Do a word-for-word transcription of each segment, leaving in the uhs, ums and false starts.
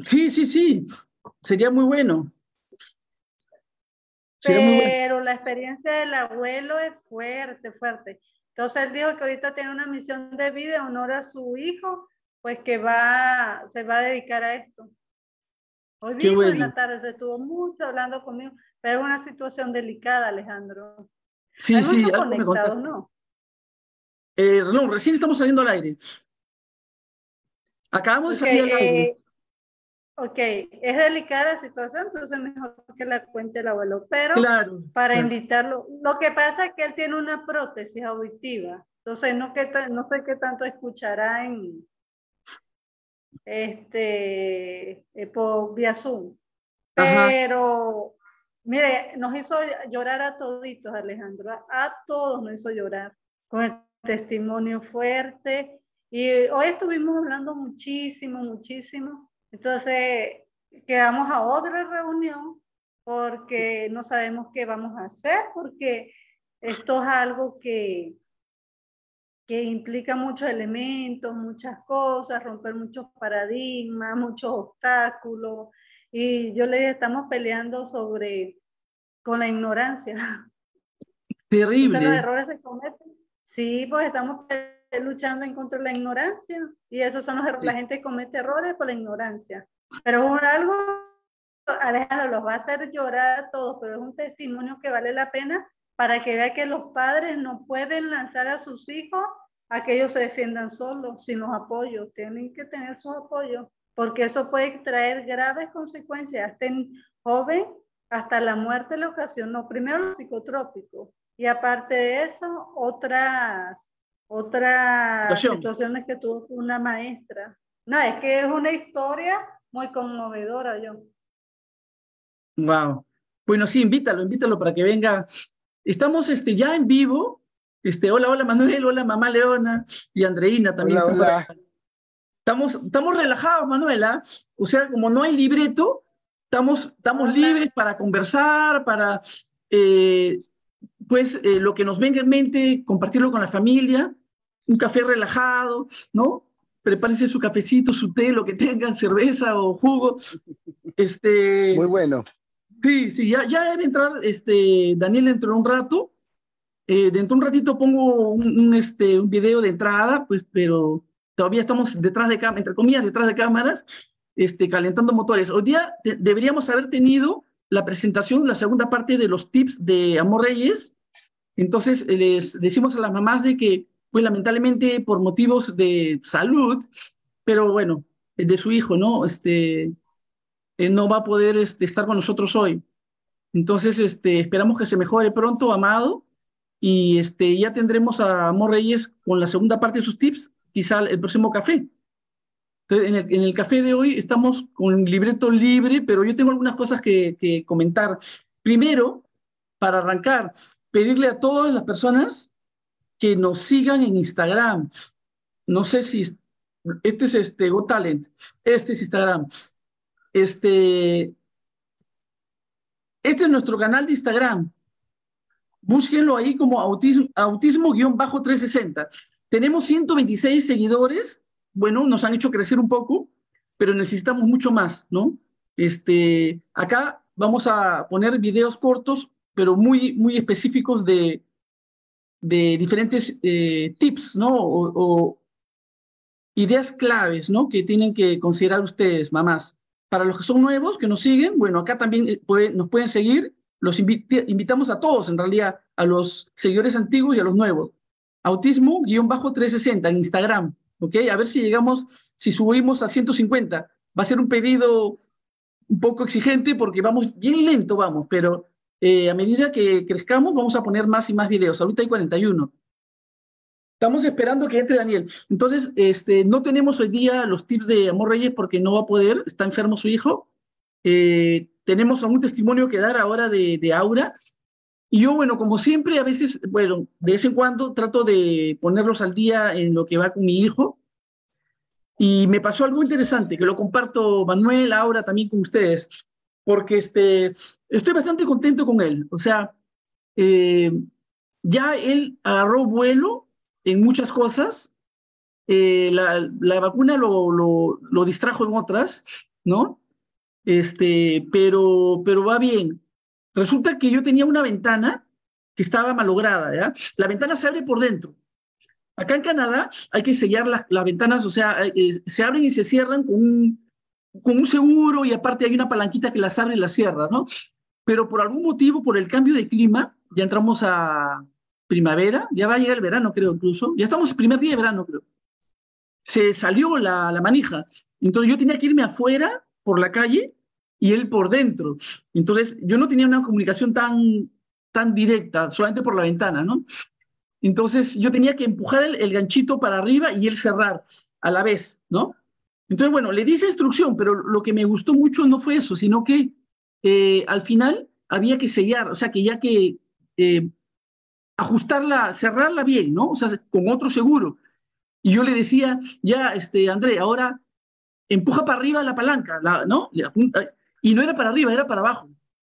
Sí, sí, sí, sería muy bueno. Sería muy bueno. Pero la experiencia del abuelo es fuerte, fuerte. Entonces él dijo que ahorita tiene una misión de vida en honor a su hijo, pues que va, se va a dedicar a esto. Hoy Qué mismo en bueno. la tarde se estuvo mucho hablando conmigo, pero es una situación delicada, Alejandro. Sí, Hay sí, muchos algo me conectados, contaste. ¿no? Eh, no, recién estamos saliendo al aire. Acabamos de Ok, salir al aire. eh, ok, es delicada la situación, entonces mejor que la cuente el abuelo, pero Claro, para claro. invitarlo, lo que pasa es que él tiene una prótesis auditiva, entonces no, que, no sé qué tanto escuchará en este eh, por vía Zoom, Ajá. pero mire, nos hizo llorar a toditos, Alejandro, a, a todos nos hizo llorar con el testimonio fuerte. Y hoy estuvimos hablando muchísimo, muchísimo. Entonces, quedamos a otra reunión porque no sabemos qué vamos a hacer, porque esto es algo que, que implica muchos elementos, muchas cosas, romper muchos paradigmas, muchos obstáculos. Y yo le dije, estamos peleando sobre, con la ignorancia. Entonces los Terrible. errores se cometen. Sí, pues estamos luchando en contra de la ignorancia. Y esos son los errores. La Sí. gente comete errores por la ignorancia. Pero es algo, Alejandro, los va a hacer llorar a todos, pero es un testimonio que vale la pena para que vea que los padres no pueden lanzar a sus hijos a que ellos se defiendan solos, sin los apoyos. Tienen que tener sus apoyos, porque eso puede traer graves consecuencias. Hasta en joven, hasta la muerte le ocasionó. Primero los psicotrópicos y aparte de eso, otras, otras Situación. situaciones que tuvo una maestra. No, es que es una historia muy conmovedora, yo. Wow. Bueno, sí, invítalo, invítalo para que venga. Estamos este, ya en vivo. Este, hola, hola Manuel, hola mamá Leona y Andreina también Hola, están por hola. acá. Estamos, estamos relajados, Manuela. O sea, como no hay libreto, estamos, estamos Hola. libres para conversar, para, eh, pues, eh, lo que nos venga en mente, compartirlo con la familia, un café relajado, ¿no? Prepárense su cafecito, su té, lo que tengan, cerveza o jugo. Muy Este, bueno. sí, sí, ya, ya debe entrar, este, Daniel entró en un rato. Eh, dentro de un ratito pongo un, un, este, un video de entrada, pues, pero todavía estamos detrás de cámaras, entre comillas, detrás de cámaras, este, calentando motores. Hoy día te, deberíamos haber tenido la presentación, la segunda parte de los tips de Amor Reyes. Entonces, eh, les decimos a las mamás de que, pues, lamentablemente, por motivos de salud, pero bueno, de su hijo, ¿no? Este, eh, no va a poder este, estar con nosotros hoy. Entonces, este, esperamos que se mejore pronto, Amado, y este, ya tendremos a Amor Reyes con la segunda parte de sus tips, quizá el próximo café. Entonces, en el, en el café de hoy estamos con libreto libre, pero yo tengo algunas cosas que, que comentar. Primero, para arrancar, pedirle a todas las personas que nos sigan en Instagram. No sé si este es este Got Talent, este es Instagram. Este, este es nuestro canal de Instagram. Búsquenlo ahí como autismo, autismo-trescientos sesenta. Tenemos ciento veintiséis seguidores. Bueno, nos han hecho crecer un poco, pero necesitamos mucho más, ¿no? Este, acá vamos a poner videos cortos, pero muy, muy específicos de, de diferentes eh, tips, ¿no? O, o ideas claves, ¿no? Que tienen que considerar ustedes, mamás. Para los que son nuevos, que nos siguen, bueno, acá también eh, puede, nos pueden seguir. Los invite, invitamos a todos, en realidad, a los seguidores antiguos y a los nuevos. Autismo-trescientos sesenta en Instagram, ¿ok? A ver si llegamos, si subimos a ciento cincuenta. Va a ser un pedido un poco exigente porque vamos bien lento, vamos, pero eh, a medida que crezcamos vamos a poner más y más videos. Ahorita hay cuarenta y uno. Estamos esperando que entre Daniel. Entonces, este, no tenemos hoy día los tips de Amor Reyes porque no va a poder, está enfermo su hijo. Eh, tenemos algún testimonio que dar ahora de, de Aura. Y yo, bueno, como siempre, a veces, bueno, de vez en cuando trato de ponerlos al día en lo que va con mi hijo. Y me pasó algo interesante, que lo comparto, Manuel, Aura, también con ustedes, porque este, estoy bastante contento con él. O sea, eh, ya él agarró vuelo en muchas cosas. Eh, la, la, vacuna lo, lo, lo, distrajo en otras, ¿no? Este, pero, pero va bien. Resulta que yo tenía una ventana que estaba malograda, ¿ya? La ventana se abre por dentro. Acá en Canadá hay que sellar las, las ventanas, o sea, eh, se abren y se cierran con un, con un seguro y aparte hay una palanquita que las abre y las cierra, ¿no? Pero por algún motivo, por el cambio de clima, ya entramos a primavera, ya va a llegar el verano, creo, incluso. Ya estamos el primer día de verano, creo. Se salió la, la manija. Entonces yo tenía que irme afuera por la calle y él por dentro. Entonces yo no tenía una comunicación tan, tan directa, solamente por la ventana, ¿no? Entonces yo tenía que empujar el, el ganchito para arriba y él cerrar a la vez, ¿no? Entonces, bueno, le di esa instrucción, pero lo que me gustó mucho no fue eso, sino que eh, al final había que sellar, o sea, que ya que eh, ajustarla, cerrarla bien, ¿no? O sea, con otro seguro. Y yo le decía, ya, este, André, ahora empuja para arriba la palanca, la, ¿no? Le apunta, y no era para arriba, era para abajo.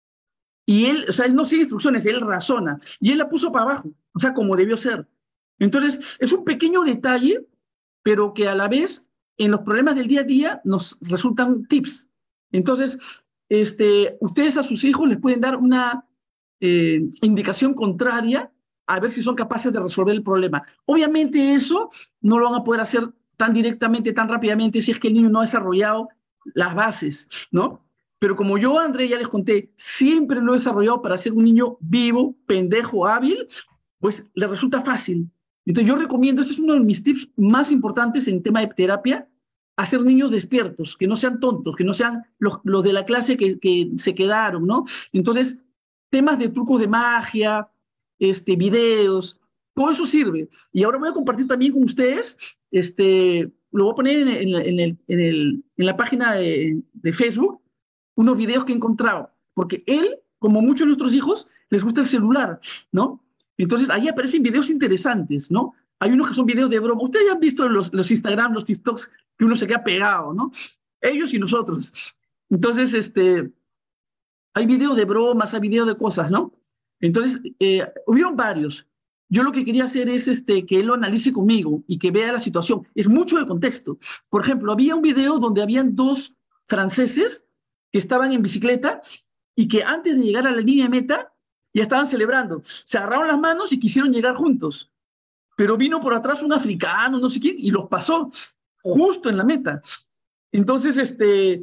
Y él, o sea, él no sigue instrucciones, él razona. Y él la puso para abajo, o sea, como debió ser. Entonces, es un pequeño detalle, pero que a la vez, en los problemas del día a día, nos resultan tips. Entonces, este, ustedes a sus hijos les pueden dar una eh, indicación contraria a ver si son capaces de resolver el problema. Obviamente eso no lo van a poder hacer tan directamente, tan rápidamente, si es que el niño no ha desarrollado las bases, ¿no? Pero como yo, André, ya les conté, siempre lo he desarrollado para ser un niño vivo, pendejo, hábil, pues le resulta fácil. Entonces yo recomiendo, ese es uno de mis tips más importantes en tema de terapia, hacer niños despiertos, que no sean tontos, que no sean los, los de la clase que, que se quedaron, ¿no? Entonces, temas de trucos de magia, este, videos, todo eso sirve. Y ahora voy a compartir también con ustedes, este, lo voy a poner en, en, en, el, en, el, en la página de, de Facebook, unos videos que he encontrado, porque él, como muchos de nuestros hijos, les gusta el celular, ¿no? Entonces, ahí aparecen videos interesantes, ¿no? Hay unos que son videos de broma. Ustedes ya han visto los, los Instagram, los TikToks, que uno se queda pegado, ¿no? Ellos y nosotros. Entonces, este, hay videos de bromas, hay videos de cosas, ¿no? Entonces, eh, hubieron varios. Yo lo que quería hacer es este, que él lo analice conmigo y que vea la situación. Es mucho el contexto. Por ejemplo, había un video donde habían dos franceses que estaban en bicicleta y que antes de llegar a la línea de meta ya estaban celebrando. Se agarraron las manos y quisieron llegar juntos. Pero vino por atrás un africano, no sé quién, y los pasó justo en la meta. Entonces, este,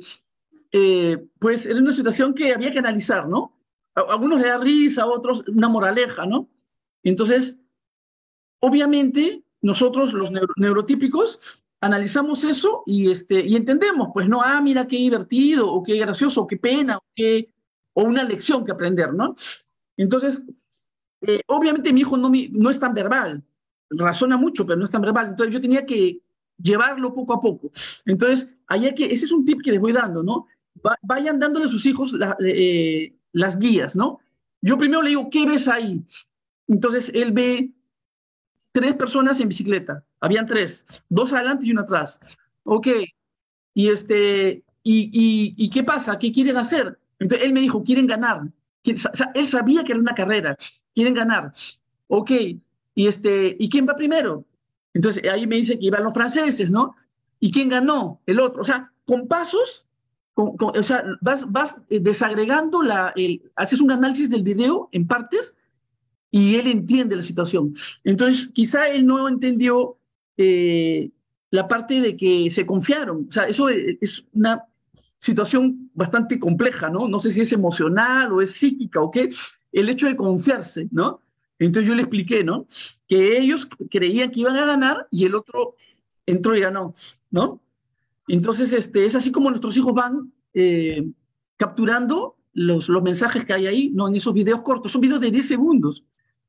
eh, pues era una situación que había que analizar, ¿no? A algunos le da risa, a otros una moraleja, ¿no? Entonces, obviamente, nosotros los neuro neurotípicos analizamos eso y, este, y entendemos, pues, no, ah, mira qué divertido, o qué gracioso, o qué pena, o, qué, o una lección que aprender, ¿no? Entonces, eh, obviamente mi hijo no, no es tan verbal, razona mucho, pero no es tan verbal, entonces yo tenía que llevarlo poco a poco. Entonces, hay que, ese es un tip que les voy dando, ¿no? Va, vayan dándole a sus hijos la, eh, las guías, ¿no? Yo primero le digo, ¿qué ves ahí? Entonces, él ve tres personas en bicicleta, habían tres, dos adelante y una atrás. Ok, y este, y, y, ¿y qué pasa? ¿Qué quieren hacer? Entonces, él me dijo, quieren ganar. O sea, él sabía que era una carrera, quieren ganar. Ok, y, este, ¿y quién va primero? Entonces, ahí me dice que iban los franceses, ¿no? ¿Y quién ganó? El otro. O sea, con pasos, con, con, o sea, vas, vas desagregando, la, el, haces un análisis del video en partes y él entiende la situación. Entonces, quizá él no entendió eh, la parte de que se confiaron. O sea, eso es una situación bastante compleja, ¿no? No sé si es emocional o es psíquica o qué, el hecho de confiarse, ¿no? Entonces yo le expliqué, ¿no? Que ellos creían que iban a ganar y el otro entró y ganó, ¿no? Entonces, este, es así como nuestros hijos van eh, capturando los, los mensajes que hay ahí, ¿no? En esos videos cortos, son videos de diez segundos.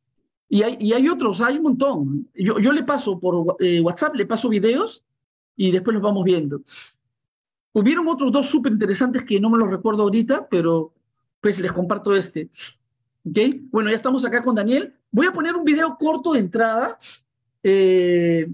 Y hay, y hay otros, hay un montón. Yo, yo le paso por eh, WhatsApp, le paso videos y después los vamos viendo. Hubieron otros dos súper interesantes que no me los recuerdo ahorita, pero pues les comparto este. ¿Okay? Bueno, ya estamos acá con Daniel. Voy a poner un video corto de entrada eh,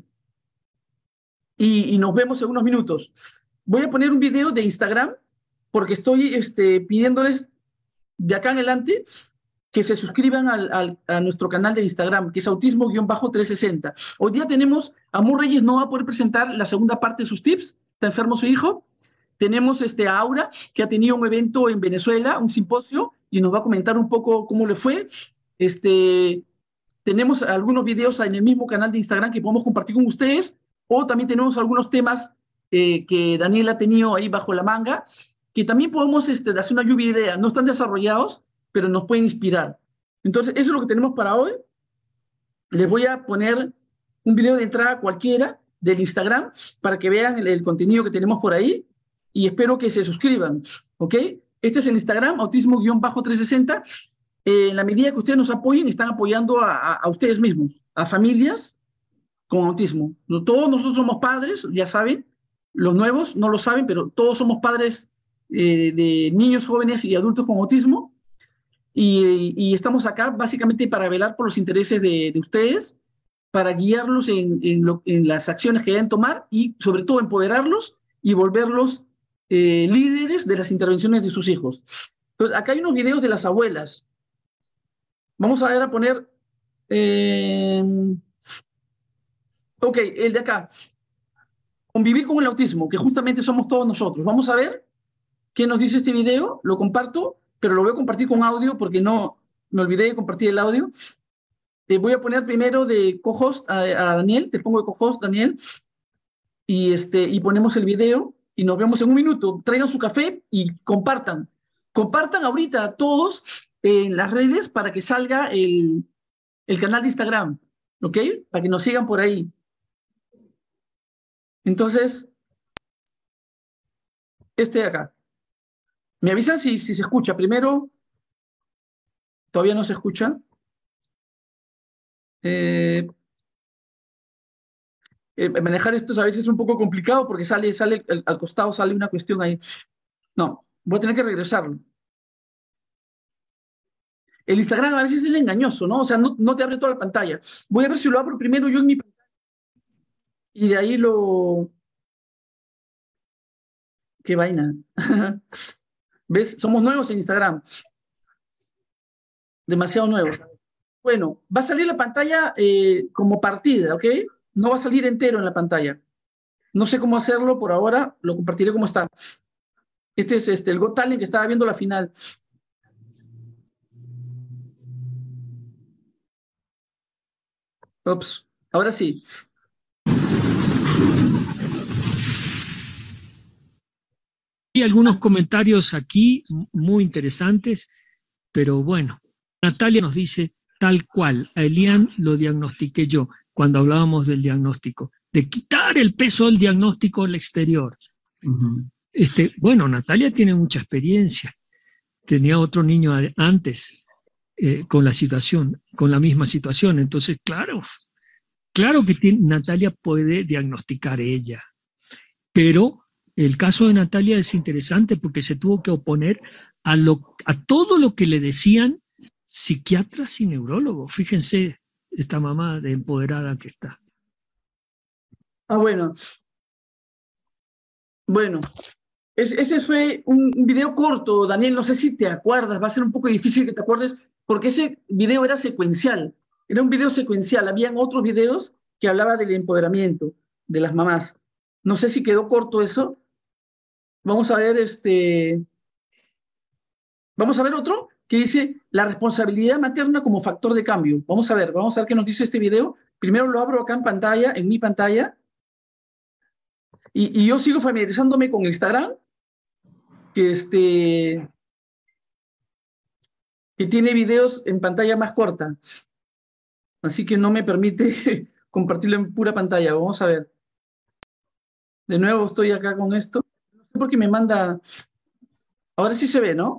y, y nos vemos en unos minutos. Voy a poner un video de Instagram porque estoy este, pidiéndoles de acá en adelante que se suscriban al, al, a nuestro canal de Instagram, que es autismo trescientos sesenta. Hoy día tenemos, Amor Reyes no va a poder presentar la segunda parte de sus tips, está enfermo su hijo, tenemos este, a Aura, que ha tenido un evento en Venezuela, un simposio, y nos va a comentar un poco cómo le fue. Este, tenemos algunos videos en el mismo canal de Instagram que podemos compartir con ustedes, o también tenemos algunos temas eh, que Daniel ha tenido ahí bajo la manga, que también podemos este, hacer una lluvia de ideas. No están desarrollados, pero nos pueden inspirar. Entonces, eso es lo que tenemos para hoy. Les voy a poner un video de entrada cualquiera del Instagram para que vean el, el contenido que tenemos por ahí y espero que se suscriban, ¿ok? Este es el Instagram, autismo-trescientos sesenta. Eh, en la medida que ustedes nos apoyen, están apoyando a, a, a ustedes mismos, a familias con autismo. No, todos nosotros somos padres, ya saben, los nuevos no lo saben, pero todos somos padres eh, de niños, jóvenes y adultos con autismo. Y, y estamos acá básicamente para velar por los intereses de, de ustedes, para guiarlos en, en, lo, en las acciones que deben tomar y sobre todo empoderarlos y volverlos eh, líderes de las intervenciones de sus hijos. Entonces, acá hay unos videos de las abuelas. Vamos a ver a poner... Eh, ok, el de acá. Convivir con el autismo, que justamente somos todos nosotros. Vamos a ver qué nos dice este video. Lo comparto, pero lo voy a compartir con audio porque no me olvidé de compartir el audio. Eh, voy a poner primero de co-host a, a Daniel, te pongo de co-host, Daniel, y, este, y ponemos el video y nos vemos en un minuto. Traigan su café y compartan. Compartan ahorita a todos en las redes para que salga el, el canal de Instagram, ¿ok? Para que nos sigan por ahí. Entonces, este de acá. Me avisan si, si se escucha. Primero, todavía no se escucha. Eh, eh, manejar esto a veces es un poco complicado porque sale, sale al, al costado sale una cuestión ahí. No, voy a tener que regresarlo. El Instagram a veces es engañoso, ¿no? O sea, no, no te abre toda la pantalla. Voy a ver si lo abro primero yo en mi pantalla. Y de ahí lo... ¡Qué vaina! ¿Ves? Somos nuevos en Instagram. Demasiado nuevos. Bueno, va a salir la pantalla eh, como partida, ¿ok? No va a salir entero en la pantalla. No sé cómo hacerlo por ahora, lo compartiré como está. Este es este, el Got Talent que estaba viendo la final. Ups, ahora sí. Hay algunos comentarios aquí muy interesantes, pero bueno, Natalia nos dice, tal cual, a Elian lo diagnostiqué yo cuando hablábamos del diagnóstico, de quitar el peso del diagnóstico al exterior. Uh-huh. Este, bueno, Natalia tiene mucha experiencia, tenía otro niño antes eh, con la situación, con la misma situación, entonces claro, claro que tiene, Natalia puede diagnosticar ella, pero el caso de Natalia es interesante porque se tuvo que oponer a, lo, a todo lo que le decían psiquiatras y neurólogos. Fíjense esta mamá de empoderada que está. Ah, bueno. Bueno, es, ese fue un, un video corto, Daniel, no sé si te acuerdas, va a ser un poco difícil que te acuerdes, porque ese video era secuencial, era un video secuencial, habían otros videos que hablaban del empoderamiento de las mamás. No sé si quedó corto eso. Vamos a ver este... Vamos a ver otro que dice la responsabilidad materna como factor de cambio. Vamos a ver, vamos a ver qué nos dice este video. Primero lo abro acá en pantalla, en mi pantalla. Y, y yo sigo familiarizándome con Instagram, que, este, que tiene videos en pantalla más corta. Así que no me permite compartirlo en pura pantalla. Vamos a ver. De nuevo estoy acá con esto. No sé por qué me manda... Ahora sí se ve, ¿no?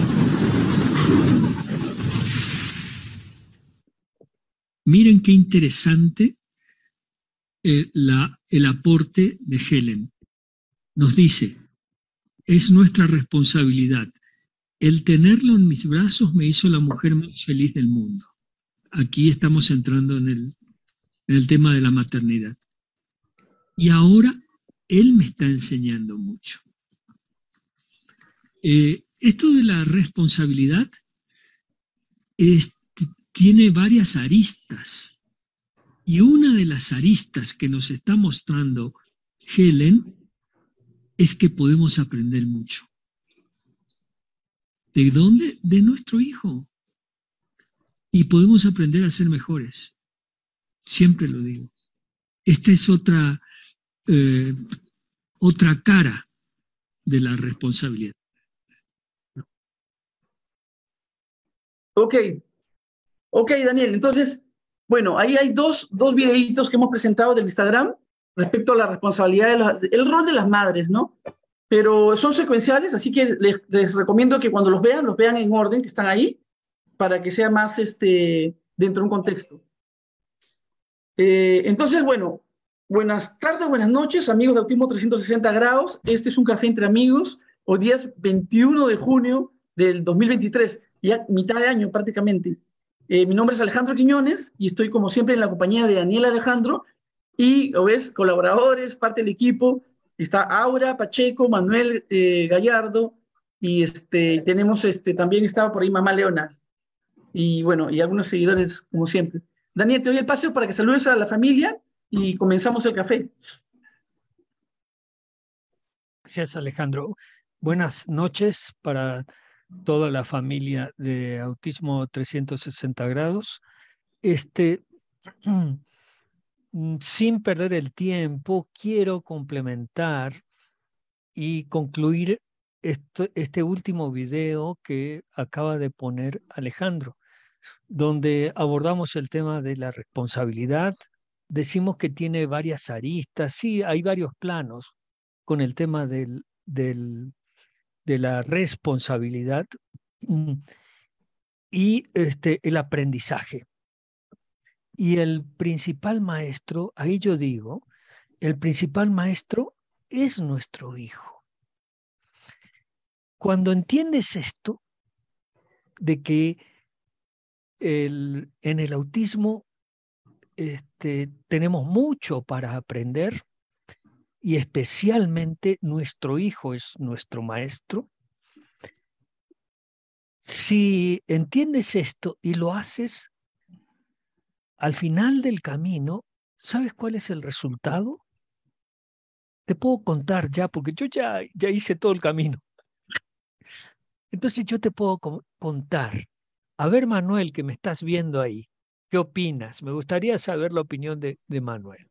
Miren qué interesante eh, la, el aporte de Helen. Nos dice, es nuestra responsabilidad. El tenerlo en mis brazos me hizo la mujer más feliz del mundo. Aquí estamos entrando en el, en el tema de la maternidad. Y ahora él me está enseñando mucho. Eh, esto de la responsabilidad es, tiene varias aristas. Y una de las aristas que nos está mostrando Helen es que podemos aprender mucho. ¿De dónde? De nuestro hijo. Y podemos aprender a ser mejores. Siempre lo digo. Esta es otra, eh, otra cara de la responsabilidad. Ok, ok, Daniel. Entonces, bueno, ahí hay dos, dos videitos que hemos presentado del Instagram respecto a la responsabilidad, de la, el rol de las madres, ¿no? Pero son secuenciales, así que les, les recomiendo que cuando los vean, los vean en orden, que están ahí, para que sea más este, dentro de un contexto. Eh, entonces, bueno, buenas tardes, buenas noches, amigos de Autismo trescientos sesenta grados. Este es un café entre amigos. Hoy día es veintiuno de junio del dos mil veintitrés, ya mitad de año prácticamente. Eh, mi nombre es Alejandro Quiñones y estoy como siempre en la compañía de Daniel Alejandro y, ¿lo ves? Colaboradores, parte del equipo. Está Aura Pacheco, Manuel eh, Gallardo y este, tenemos este, también estaba por ahí Mamá Leona y bueno, y algunos seguidores como siempre. Daniel, te doy el paso para que saludes a la familia y comenzamos el café. Gracias, Alejandro. Buenas noches para toda la familia de Autismo trescientos sesenta grados. Este, sin perder el tiempo, quiero complementar y concluir esto, este último video que acaba de poner Alejandro, donde abordamos el tema de la responsabilidad. Decimos que tiene varias aristas, sí, hay varios planos con el tema del, del, de la responsabilidad y este, el aprendizaje. Y el principal maestro, ahí yo digo, el principal maestro es nuestro hijo. Cuando entiendes esto, de que el, en el autismo este, tenemos mucho para aprender y especialmente nuestro hijo es nuestro maestro, si entiendes esto y lo haces, al final del camino, ¿sabes cuál es el resultado? Te puedo contar ya, porque yo ya, ya hice todo el camino. Entonces yo te puedo co- contar. A ver, Manuel, que me estás viendo ahí, ¿qué opinas? Me gustaría saber la opinión de, de Manuel.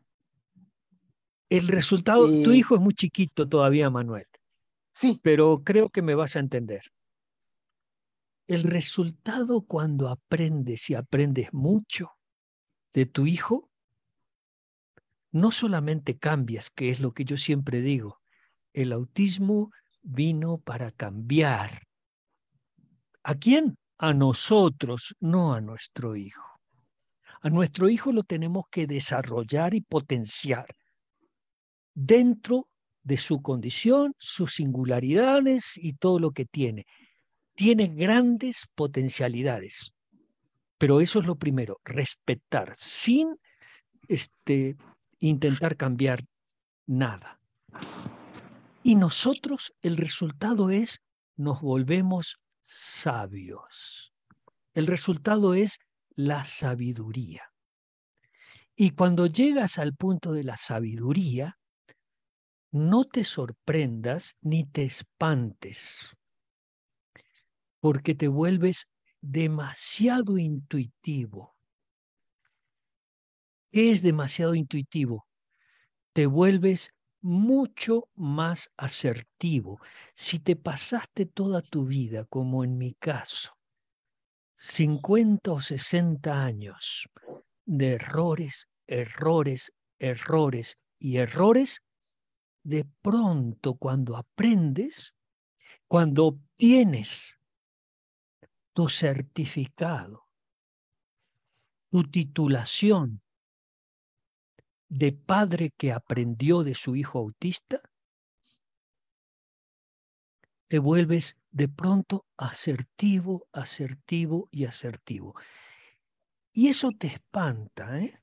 El resultado, tu Eh, hijo es muy chiquito todavía, Manuel, sí, pero creo que me vas a entender. El resultado cuando aprendes y aprendes mucho de tu hijo, no solamente cambias, que es lo que yo siempre digo, el autismo vino para cambiar. ¿A quién? A nosotros, no a nuestro hijo. A nuestro hijo lo tenemos que desarrollar y potenciar dentro de su condición, sus singularidades y todo lo que tiene. Tiene grandes potencialidades, pero eso es lo primero, respetar, sin este, intentar cambiar nada. Y nosotros, el resultado es, nos volvemos sabios. El resultado es la sabiduría. Y cuando llegas al punto de la sabiduría, no te sorprendas ni te espantes, porque te vuelves demasiado intuitivo. ¿Qué es demasiado intuitivo? Te vuelves mucho más asertivo. Si te pasaste toda tu vida, como en mi caso, cincuenta o sesenta años de errores, errores, errores y errores, de pronto cuando aprendes, cuando obtienes tu certificado, tu titulación de padre que aprendió de su hijo autista, te vuelves de pronto asertivo, asertivo y asertivo. Y eso te espanta, ¿eh?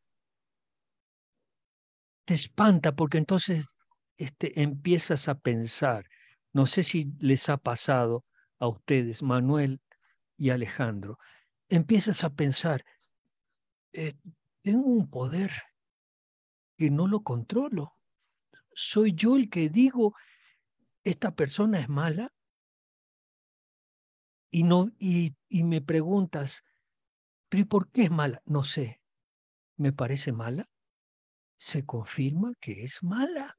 Te espanta porque entonces este, empiezas a pensar, no sé si les ha pasado a ustedes, Manuel y Alejandro, empiezas a pensar, eh, tengo un poder que no lo controlo. ¿Soy yo el que digo, esta persona es mala? Y, no, y, y me preguntas, ¿pero y por qué es mala? No sé, ¿me parece mala? Se confirma que es mala.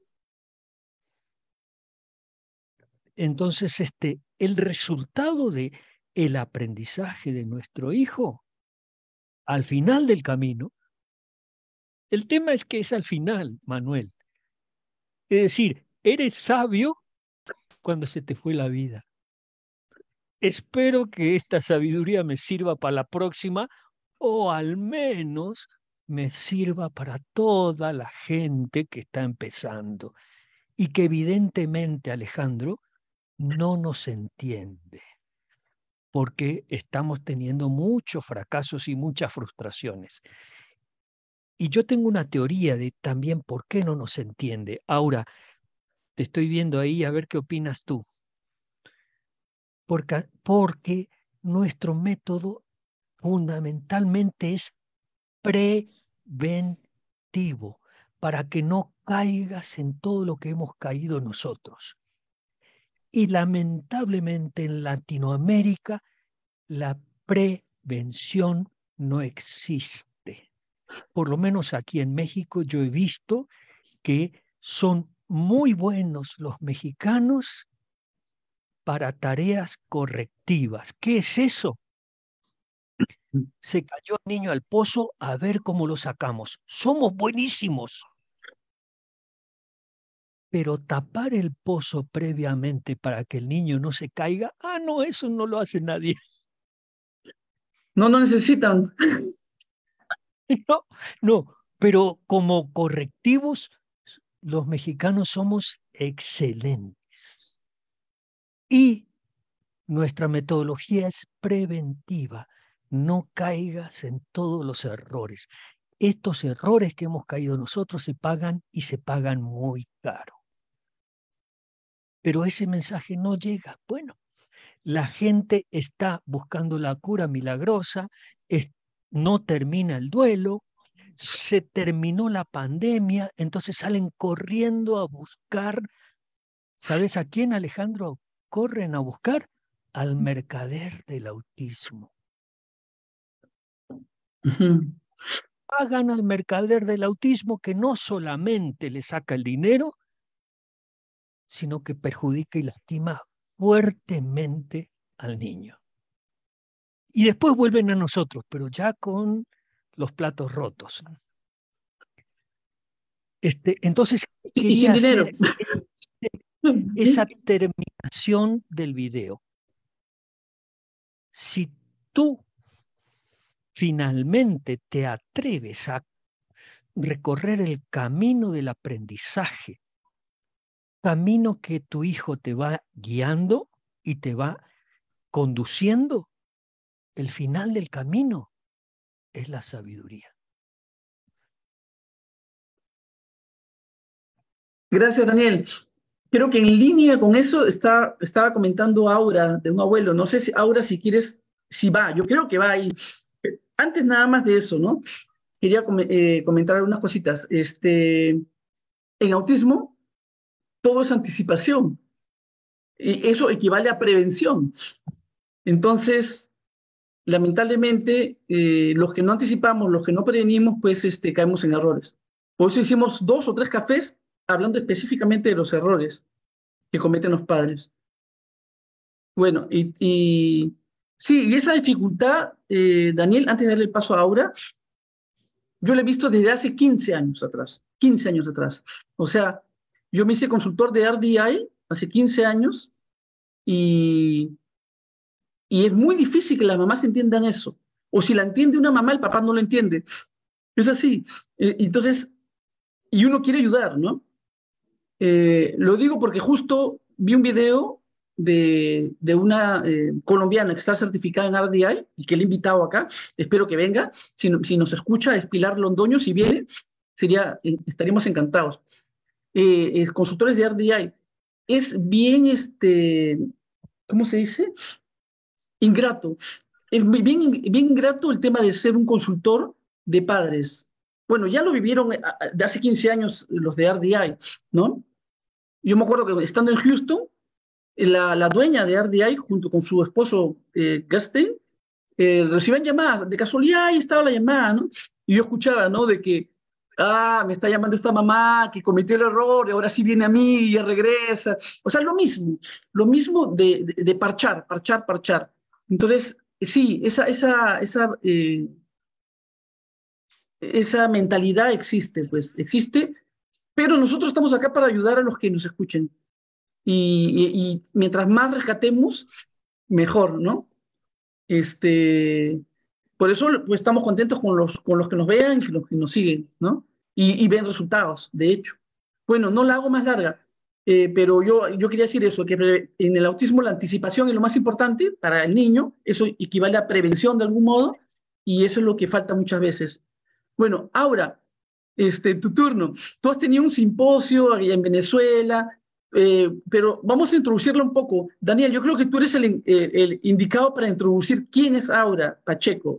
Entonces, este, el resultado de el aprendizaje de nuestro hijo, al final del camino, el tema es que es al final, Manuel. Es decir, eres sabio cuando se te fue la vida. Espero que esta sabiduría me sirva para la próxima, o al menos me sirva para toda la gente que está empezando y que evidentemente, Alejandro, no nos entiende, porque estamos teniendo muchos fracasos y muchas frustraciones. Y yo tengo una teoría de también por qué no nos entiende. Ahora, te estoy viendo ahí, a ver qué opinas tú. Porque, porque nuestro método fundamentalmente es preventivo, para que no caigas en todo lo que hemos caído nosotros. Y lamentablemente en Latinoamérica la prevención no existe. Por lo menos aquí en México yo he visto que son muy buenos los mexicanos para tareas correctivas. ¿Qué es eso? Se cayó el niño al pozo, a ver cómo lo sacamos. Somos buenísimos. Pero tapar el pozo previamente para que el niño no se caiga, ah, no, eso no lo hace nadie. No, no necesitan. No, no, pero como correctivos, los mexicanos somos excelentes. Y nuestra metodología es preventiva. No caigas en todos los errores. Estos errores que hemos caído nosotros se pagan y se pagan muy caro. Pero ese mensaje no llega. Bueno, la gente está buscando la cura milagrosa, es, no termina el duelo, se terminó la pandemia, entonces salen corriendo a buscar. ¿Sabes a quién, Alejandro? Corren a buscar al mercader del autismo. Uh-huh. Pagan al mercader del autismo, que no solamente le saca el dinero, sino que perjudica y lastima fuertemente al niño. Y después vuelven a nosotros, pero ya con los platos rotos. Este, entonces, Y sin dinero. hacer esa terminación del video. Si tú finalmente te atreves a recorrer el camino del aprendizaje, camino que tu hijo te va guiando y te va conduciendo, el final del camino es la sabiduría. Gracias, Daniel. Creo que en línea con eso está, estaba comentando Aura, de un abuelo. No sé si Aura, si quieres, si va, yo creo que va ahí. Antes nada más de eso, ¿no? Quería eh, comentar algunas cositas. Este, en autismo, todo es anticipación. Y eso equivale a prevención. Entonces, lamentablemente, eh, los que no anticipamos, los que no prevenimos, pues este, caemos en errores. Por eso hicimos dos o tres cafés hablando específicamente de los errores que cometen los padres. Bueno, y, y sí, y esa dificultad, eh, Daniel, antes de darle el paso a Aura, yo la he visto desde hace quince años atrás, quince años atrás. O sea, yo me hice consultor de R D I hace quince años y, y es muy difícil que las mamás entiendan eso. O si la entiende una mamá, el papá no lo entiende. Es así. Eh, entonces, y uno quiere ayudar, ¿no? Eh, lo digo porque justo vi un video de, de una eh, colombiana que está certificada en R D I y que le he invitado acá. Espero que venga. Si, si nos escucha, es Pilar Londoño. Si viene, sería, eh, estaríamos encantados. Eh, es consultores de R D I. Es bien, este, ¿cómo se dice? Ingrato. Es bien, bien ingrato el tema de ser un consultor de padres. Bueno, ya lo vivieron eh, de hace quince años los de R D I, ¿no? Yo me acuerdo que estando en Houston, la, la dueña de R D I, junto con su esposo eh, Gastein, eh, recibían llamadas, de casualidad ahí estaba la llamada, ¿no? Y yo escuchaba, ¿no? De que, ah, me está llamando esta mamá que cometió el error y ahora sí viene a mí y ya regresa. O sea, lo mismo, lo mismo de, de, de parchar, parchar, parchar. Entonces, sí, esa, esa, esa, eh, esa mentalidad existe, pues existe, pero nosotros estamos acá para ayudar a los que nos escuchen. Y, y, y mientras más rescatemos, mejor, ¿no? Este, por eso pues, estamos contentos con los, con los que nos vean y los que nos siguen, ¿no? Y, y ven resultados, de hecho. Bueno, no la hago más larga, eh, pero yo, yo quería decir eso, que en el autismo la anticipación es lo más importante para el niño, eso equivale a prevención de algún modo, y eso es lo que falta muchas veces. Bueno, ahora, este, tu turno. Tú has tenido un simposio allá en Venezuela, eh, pero vamos a introducirlo un poco. Daniel, yo creo que tú eres el, el, el indicado para introducir quién es Aura Pacheco.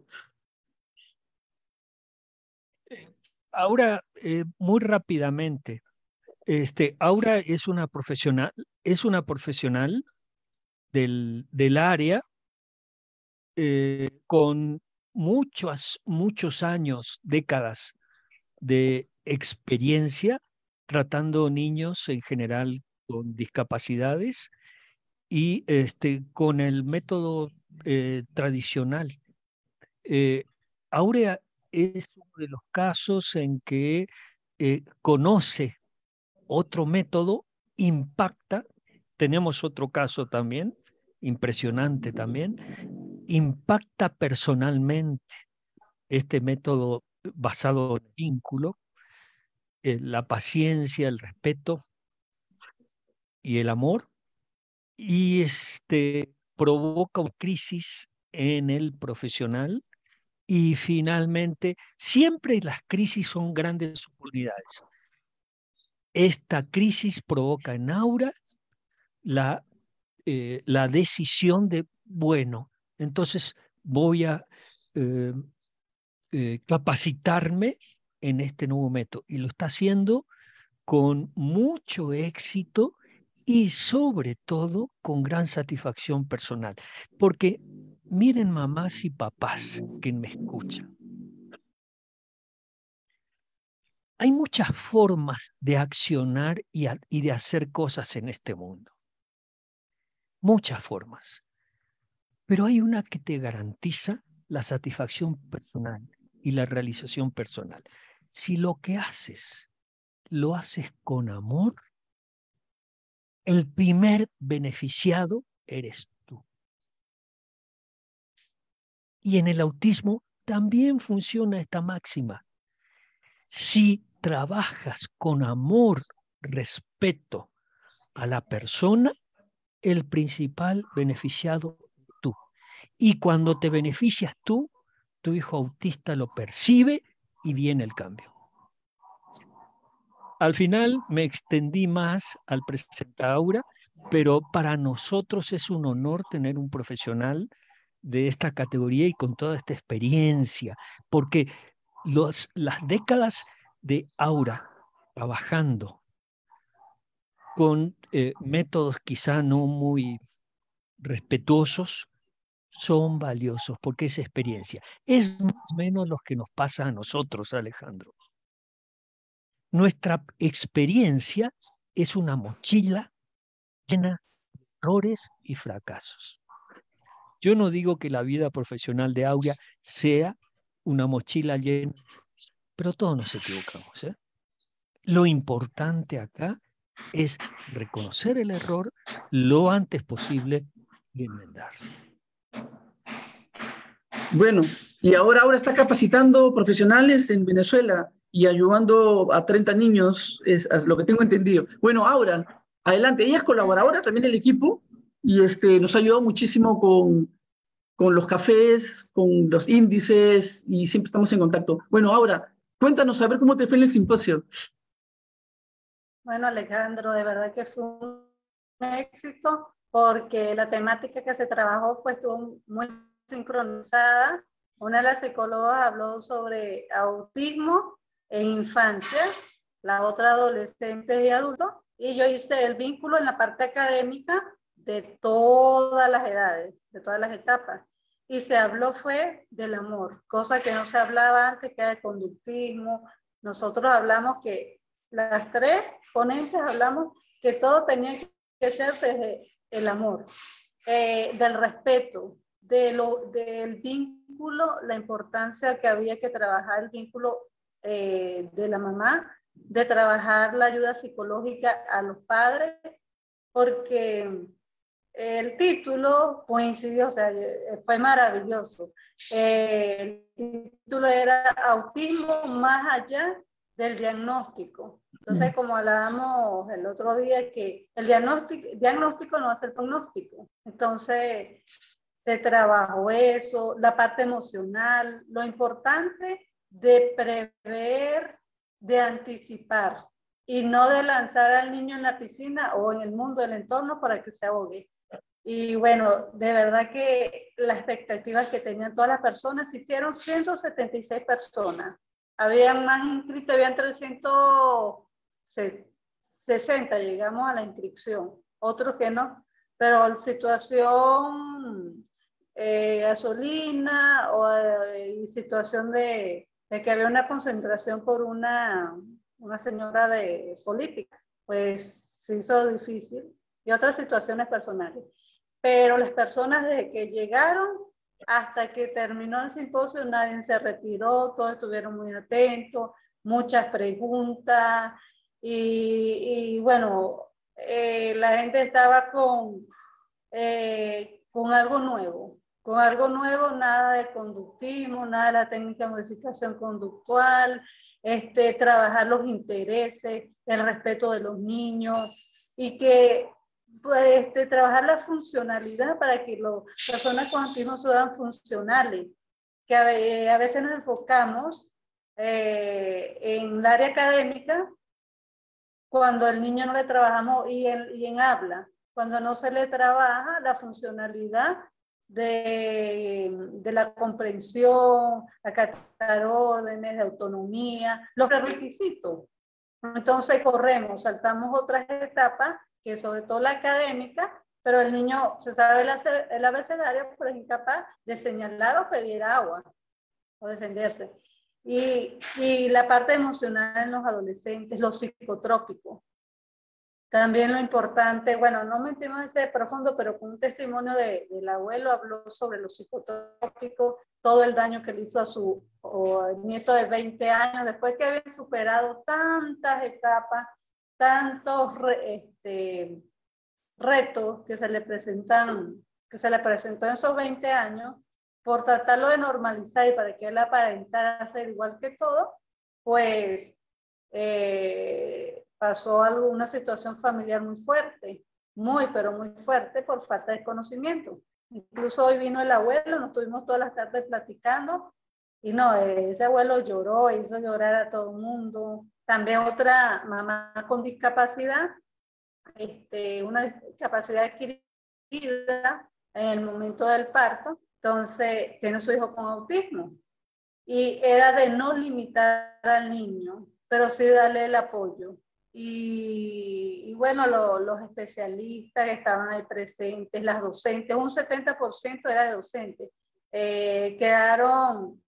Aura, eh, muy rápidamente, este, Aura es una profesional, es una profesional del, del área eh, con muchos, muchos años, décadas de experiencia tratando niños en general con discapacidades y este, con el método eh, tradicional. Eh, Aurea es uno de los casos en que eh, conoce otro método, impacta. Tenemos otro caso también, impresionante también, impacta personalmente este método basado en el vínculo, eh, la paciencia, el respeto y el amor, y este, provoca una crisis en el profesional. Y finalmente, siempre las crisis son grandes oportunidades. Esta crisis provoca en Aura la, eh, la decisión de, bueno, entonces voy a eh, eh, capacitarme en este nuevo método. Y lo está haciendo con mucho éxito y sobre todo con gran satisfacción personal. Porque miren, mamás y papás que me escuchan, hay muchas formas de accionar y, a, y de hacer cosas en este mundo. Muchas formas. Pero hay una que te garantiza la satisfacción personal y la realización personal. Si lo que haces lo haces con amor, el primer beneficiado eres tú. Y en el autismo también funciona esta máxima. Si trabajas con amor, respeto a la persona, el principal beneficiado es tú. Y cuando te beneficias tú, tu hijo autista lo percibe y viene el cambio. Al final me extendí más al presentar Aura, pero para nosotros es un honor tener un profesional de esta categoría y con toda esta experiencia, porque los, las décadas de Aura trabajando con eh, métodos quizá no muy respetuosos son valiosos porque es experiencia. Es más o menos lo que nos pasa a nosotros, Alejandro. Nuestra experiencia es una mochila llena de errores y fracasos. Yo no digo que la vida profesional de Aurea sea una mochila llena, pero todos nos equivocamos, ¿eh? Lo importante acá es reconocer el error lo antes posible y enmendar. Bueno, y ahora, ahora está capacitando profesionales en Venezuela y ayudando a treinta niños, es, es lo que tengo entendido. Bueno, Aura, adelante. Ella es colaboradora también del equipo y este, nos ha ayudado muchísimo con, con los cafés, con los índices y siempre estamos en contacto. Bueno, Aura, cuéntanos a ver cómo te fue en el simposio. Bueno, Alejandro, de verdad que fue un éxito porque la temática que se trabajó pues estuvo muy sincronizada. Una de las psicólogas habló sobre autismo en infancia, la otra adolescente y adulto, y yo hice el vínculo en la parte académica de todas las edades, de todas las etapas. Y se habló fue del amor, cosa que no se hablaba antes, que era el conductismo. Nosotros hablamos que las tres ponentes hablamos que todo tenía que ser desde el amor, eh, del respeto, de lo, del vínculo, la importancia que había que trabajar el vínculo eh, de la mamá, de trabajar la ayuda psicológica a los padres, porque el título coincidió, o sea, fue maravilloso. Eh, el título era Autismo más allá del diagnóstico. Entonces, como hablábamos el otro día, que el diagnóstico, diagnóstico no hace el pronóstico. Entonces, se trabajó eso, la parte emocional, lo importante de prever, de anticipar y no de lanzar al niño en la piscina o en el mundo del entorno para que se ahogue. Y bueno, de verdad que las expectativas que tenían todas las personas, existieron ciento setenta y seis personas. Habían más inscritos, habían trescientos sesenta, llegamos a la inscripción, otros que no, pero la situación eh, gasolina o eh, situación de, de que había una concentración por una, una señora de política, pues se hizo difícil, y otras situaciones personales. Pero las personas desde que llegaron hasta que terminó el simposio, nadie se retiró, todos estuvieron muy atentos, muchas preguntas, y, y bueno, eh, la gente estaba con, eh, con algo nuevo, con algo nuevo, nada de conductismo, nada de la técnica de modificación conductual, este, trabajar los intereses, el respeto de los niños, y que pues, este, trabajar la funcionalidad para que las personas con autismo sean funcionales, que a, a veces nos enfocamos eh, en el área académica cuando el niño no le trabajamos y en, y en habla, cuando no se le trabaja la funcionalidad de, de la comprensión, acatar órdenes, de autonomía, los requisitos. Entonces corremos, saltamos otras etapas, que sobre todo la académica, pero el niño se sabe el, el abecedario, pero es incapaz de señalar o pedir agua o defenderse. Y, y la parte emocional en los adolescentes, los psicotrópicos. También lo importante, bueno, no metimos ese profundo, pero con un testimonio de, del abuelo habló sobre los psicotrópicos, todo el daño que le hizo a su o nieto de veinte años, después que había superado tantas etapas, tantos este, retos que se le presentan, que se le presentó en esos veinte años, por tratarlo de normalizar y para que él aparentara ser igual que todo, pues eh, pasó algo, una situación familiar muy fuerte, muy, pero muy fuerte por falta de conocimiento. Incluso hoy vino el abuelo, nos tuvimos todas las tardes platicando, y no, ese abuelo lloró, hizo llorar a todo el mundo. También otra mamá con discapacidad, este, una discapacidad adquirida en el momento del parto, entonces tiene su hijo con autismo. Y era de no limitar al niño, pero sí darle el apoyo. Y, y bueno, lo, los especialistas que estaban ahí presentes, las docentes, un setenta por ciento era de docentes, eh, quedaron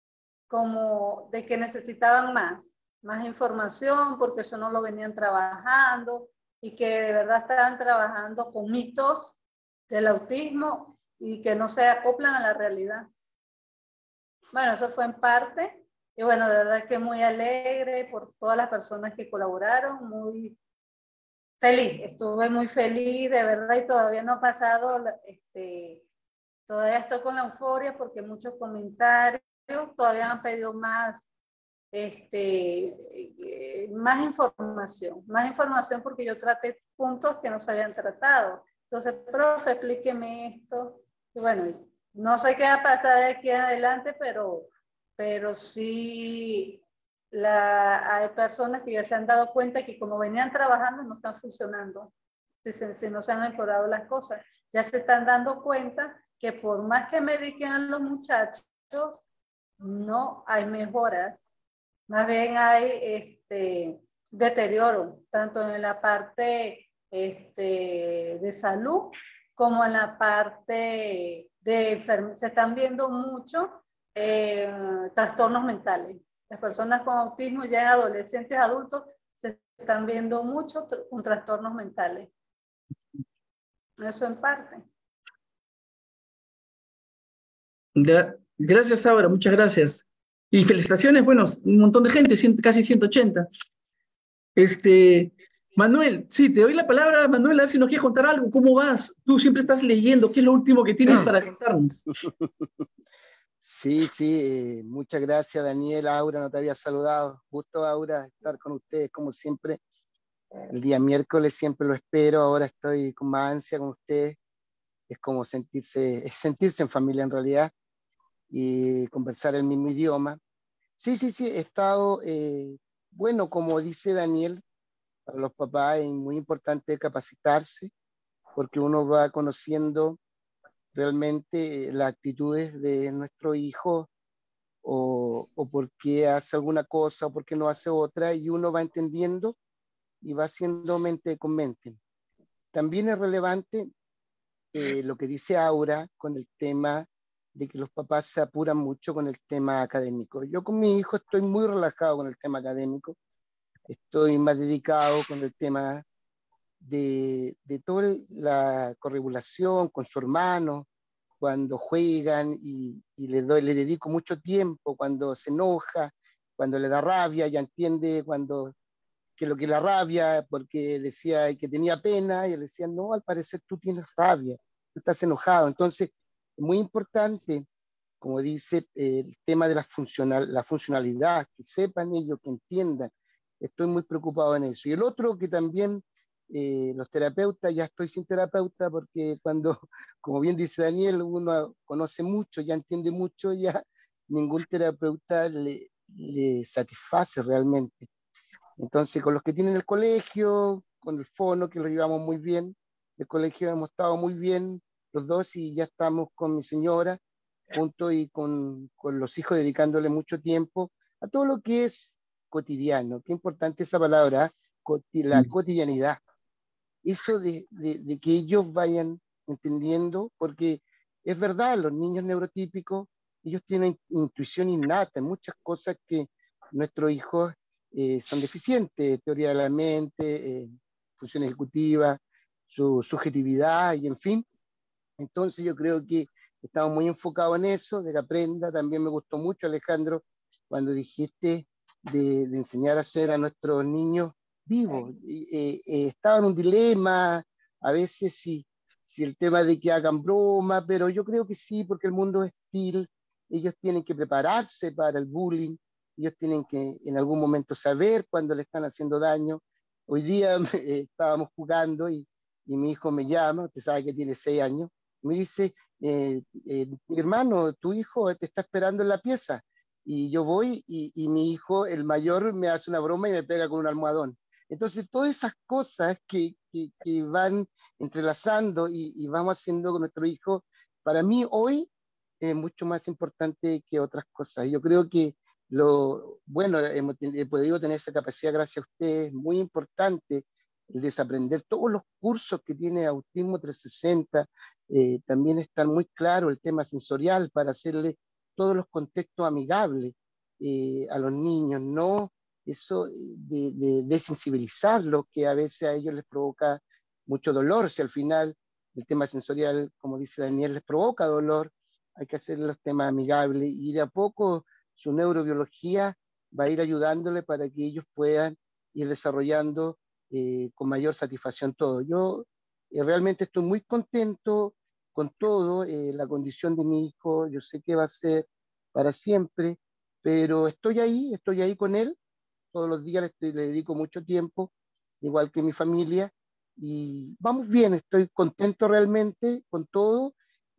como de que necesitaban más, más información, porque eso no lo venían trabajando, y que de verdad estaban trabajando con mitos del autismo y que no se acoplan a la realidad. Bueno, eso fue en parte, y bueno, de verdad que muy alegre por todas las personas que colaboraron, muy feliz, estuve muy feliz, de verdad, y todavía no ha pasado, este, todavía estoy con la euforia porque muchos comentarios, todavía han pedido más, este, eh, más información, más información porque yo traté puntos que no se habían tratado. Entonces, profe, explíqueme esto, y bueno, no sé qué va a pasar de aquí en adelante, pero, pero sí la, hay personas que ya se han dado cuenta que como venían trabajando no están funcionando, si, si no se han mejorado las cosas. Ya se están dando cuenta que por más que mediquen a los muchachos, no hay mejoras, Más bien hay este, deterioro, tanto en la parte este, de salud como en la parte de enfermedad. Se están viendo mucho eh, trastornos mentales. Las personas con autismo, ya en adolescentes, adultos, se están viendo mucho con trastornos mentales. Eso en parte. Gra gracias, Aura, muchas gracias. Y felicitaciones, bueno, un montón de gente, cien, casi ciento ochenta. Este, Manuel, sí, te doy la palabra, Manuel, a ver si nos quieres contar algo. ¿Cómo vas? Tú siempre estás leyendo. ¿Qué es lo último que tienes para contarnos? Sí, sí, eh, muchas gracias, Daniel. Aura, no te había saludado. Gusto, Aura, estar con ustedes, como siempre. El día miércoles siempre lo espero. Ahora estoy con más ansia con ustedes. Es como sentirse, es sentirse en familia en realidad y conversar el mismo idioma. Sí, sí, sí, he estado, eh, bueno, como dice Daniel, para los papás es muy importante capacitarse porque uno va conociendo realmente las actitudes de nuestro hijo o, o por qué hace alguna cosa o por qué no hace otra, y uno va entendiendo y va haciendo mente con mente. También es relevante eh, lo que dice Aura con el tema de que los papás se apuran mucho con el tema académico. Yo con mi hijo estoy muy relajado con el tema académico, estoy más dedicado con el tema de, de toda la corregulación con su hermano, cuando juegan y, y le, doy, le dedico mucho tiempo, cuando se enoja, cuando le da rabia, ya entiende cuando, que lo que la rabia, porque decía que tenía pena, y él decía, no, al parecer tú tienes rabia, tú estás enojado. Entonces, es muy importante, como dice, eh, el tema de la, funcional, la funcionalidad, que sepan ellos, que entiendan. Estoy muy preocupado en eso. Y el otro que también eh, los terapeutas, ya estoy sin terapeuta porque cuando, como bien dice Daniel, uno conoce mucho, ya entiende mucho, ya ningún terapeuta le, le satisface realmente. Entonces, con los que tienen el colegio, con el fono, que lo llevamos muy bien, el colegio hemos estado muy bien los dos y ya estamos con mi señora junto y con, con los hijos dedicándole mucho tiempo a todo lo que es cotidiano. Qué importante esa palabra, la cotidianidad. Eso de, de, de que ellos vayan entendiendo, porque es verdad, los niños neurotípicos, ellos tienen intuición innata en muchas cosas que nuestros hijos eh, son deficientes, teoría de la mente, eh, función ejecutiva, su subjetividad y en fin. Entonces yo creo que estamos muy enfocados en eso, de que aprenda. También me gustó mucho, Alejandro, cuando dijiste de, de enseñar a hacer a nuestros niños vivos. Eh, eh, estaba en un dilema, a veces si, si el tema de que hagan broma, pero yo creo que sí, porque el mundo es hostil, ellos tienen que prepararse para el bullying, ellos tienen que en algún momento saber cuando le están haciendo daño. Hoy día eh, estábamos jugando y, y mi hijo me llama, usted sabe que tiene seis años, me dice, eh, eh, mi hermano, tu hijo te está esperando en la pieza. Y yo voy y, y mi hijo, el mayor, me hace una broma y me pega con un almohadón. Entonces, todas esas cosas que, que, que van entrelazando y, y vamos haciendo con nuestro hijo, para mí hoy es mucho más importante que otras cosas. Yo creo que lo bueno, hemos he podido tener esa capacidad gracias a ustedes, muy importante el desaprender todos los cursos que tiene Autismo trescientos sesenta, eh, también está muy claro el tema sensorial para hacerle todos los contextos amigables eh, a los niños, no eso de, de desensibilizarlos, que a veces a ellos les provoca mucho dolor, si al final el tema sensorial, como dice Daniel, les provoca dolor, hay que hacer los temas amigables y de a poco su neurobiología va a ir ayudándole para que ellos puedan ir desarrollando eh, con mayor satisfacción todo. Yo eh, realmente estoy muy contento con todo, eh, la condición de mi hijo, yo sé que va a ser para siempre, pero estoy ahí, estoy ahí con él, todos los días le, estoy, le dedico mucho tiempo, igual que mi familia, y vamos bien, estoy contento realmente con todo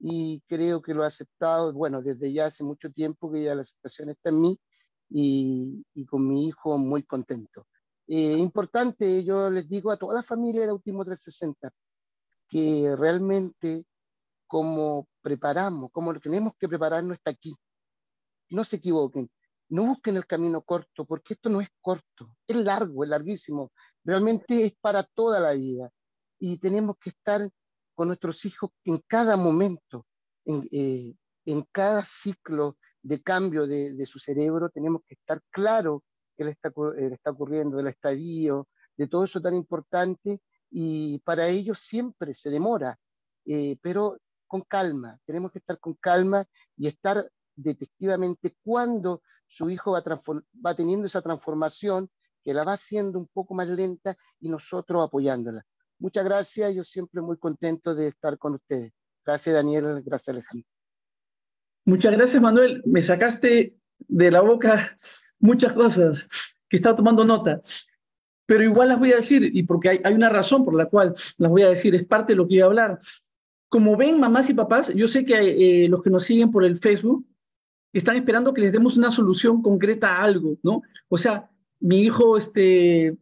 y creo que lo he aceptado, bueno, desde ya hace mucho tiempo que ya la aceptación está en mí y, y con mi hijo muy contento. Eh, importante, yo les digo a toda la familia de Autismo trescientos sesenta que realmente como preparamos, como tenemos que prepararnos está aquí. No se equivoquen. no busquen el camino corto, porque esto no es corto, es largo, es larguísimo, realmente es para toda la vida. Y tenemos que estar con nuestros hijos en cada momento, en, eh, en cada ciclo de cambio de, de su cerebro, tenemos que estar claros que le está, eh, le está ocurriendo, del estadio, de todo eso tan importante, y para ellos siempre se demora, eh, pero con calma, tenemos que estar con calma y estar detectivamente cuando su hijo va, va teniendo esa transformación, que la va haciendo un poco más lenta y nosotros apoyándola. Muchas gracias, yo siempre muy contento de estar con ustedes. Gracias, Daniel, gracias, Alejandro. Muchas gracias, Manuel. Me sacaste de la boca muchas cosas que estaba tomando nota, pero igual las voy a decir, y porque hay, hay una razón por la cual las voy a decir, es parte de lo que iba a hablar. Como ven, mamás y papás, yo sé que eh, los que nos siguen por el Facebook están esperando que les demos una solución concreta a algo, ¿no? O sea, mi hijo este,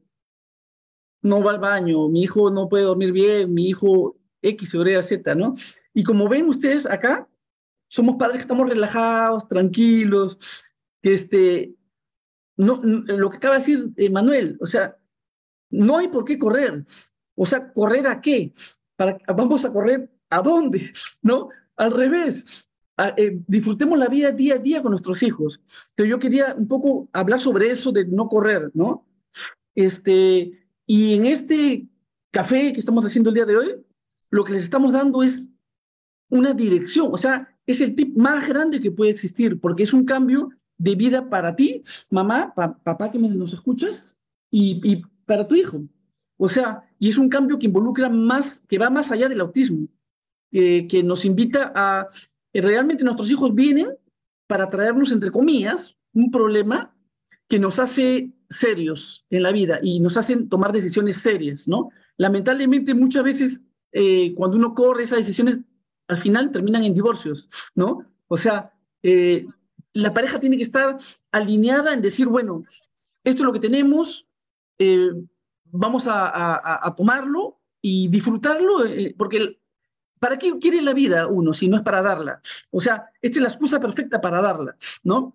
no va al baño, mi hijo no puede dormir bien, mi hijo X, Y, Z, ¿no? Y como ven ustedes acá, somos padres que estamos relajados, tranquilos, que este, no, lo que acaba de decir eh, Manuel, o sea, no hay por qué correr. O sea, ¿correr a qué? Para, vamos a correr ¿a dónde? ¿No? Al revés. A, eh, disfrutemos la vida día a día con nuestros hijos. Entonces yo quería un poco hablar sobre eso de no correr, ¿no? Este, y en este café que estamos haciendo el día de hoy, lo que les estamos dando es una dirección, o sea, es el tip más grande que puede existir, porque es un cambio de vida para ti, mamá, pa, papá que me, nos escuchas, y, y para tu hijo. O sea, y es un cambio que involucra más, que va más allá del autismo, eh, que nos invita a, eh, realmente nuestros hijos vienen para traernos, entre comillas, un problema que nos hace serios en la vida y nos hacen tomar decisiones serias, ¿no? Lamentablemente muchas veces eh, cuando uno corre esas decisiones, al final terminan en divorcios, ¿no? O sea, eh, la pareja tiene que estar alineada en decir, bueno, esto es lo que tenemos, eh, vamos a, a, a, tomarlo y disfrutarlo, eh, porque el, ¿para qué quiere la vida uno si no es para darla? O sea, esta es la excusa perfecta para darla, ¿no?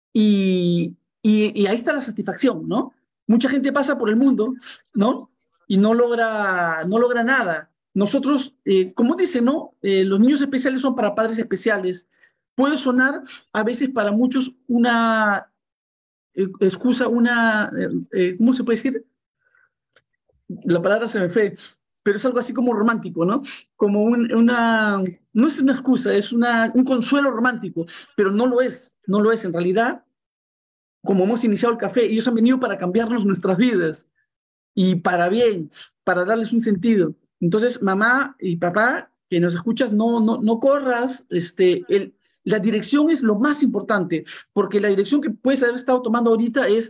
Y, y, y ahí está la satisfacción, ¿no? Mucha gente pasa por el mundo, ¿no? Y no logra, no logra nada. Nosotros, eh, como dice, ¿no? Eh, los niños especiales son para padres especiales. Puede sonar a veces para muchos una eh, excusa, una, eh, ¿cómo se puede decir? La palabra se me fue, pero es algo así como romántico, ¿no? Como un, una, no es una excusa, es una, un consuelo romántico, pero no lo es, no lo es. En realidad, como hemos iniciado el café, ellos han venido para cambiarnos nuestras vidas y para bien, para darles un sentido. Entonces, mamá y papá, que nos escuchas, no, no, no corras, este, el, la dirección es lo más importante, porque la dirección que puedes haber estado tomando ahorita es,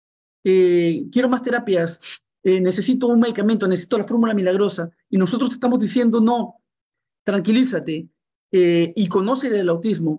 eh, quiero más terapias, eh, necesito un medicamento, necesito la fórmula milagrosa, y nosotros estamos diciendo, no, tranquilízate, eh, y conoce el autismo.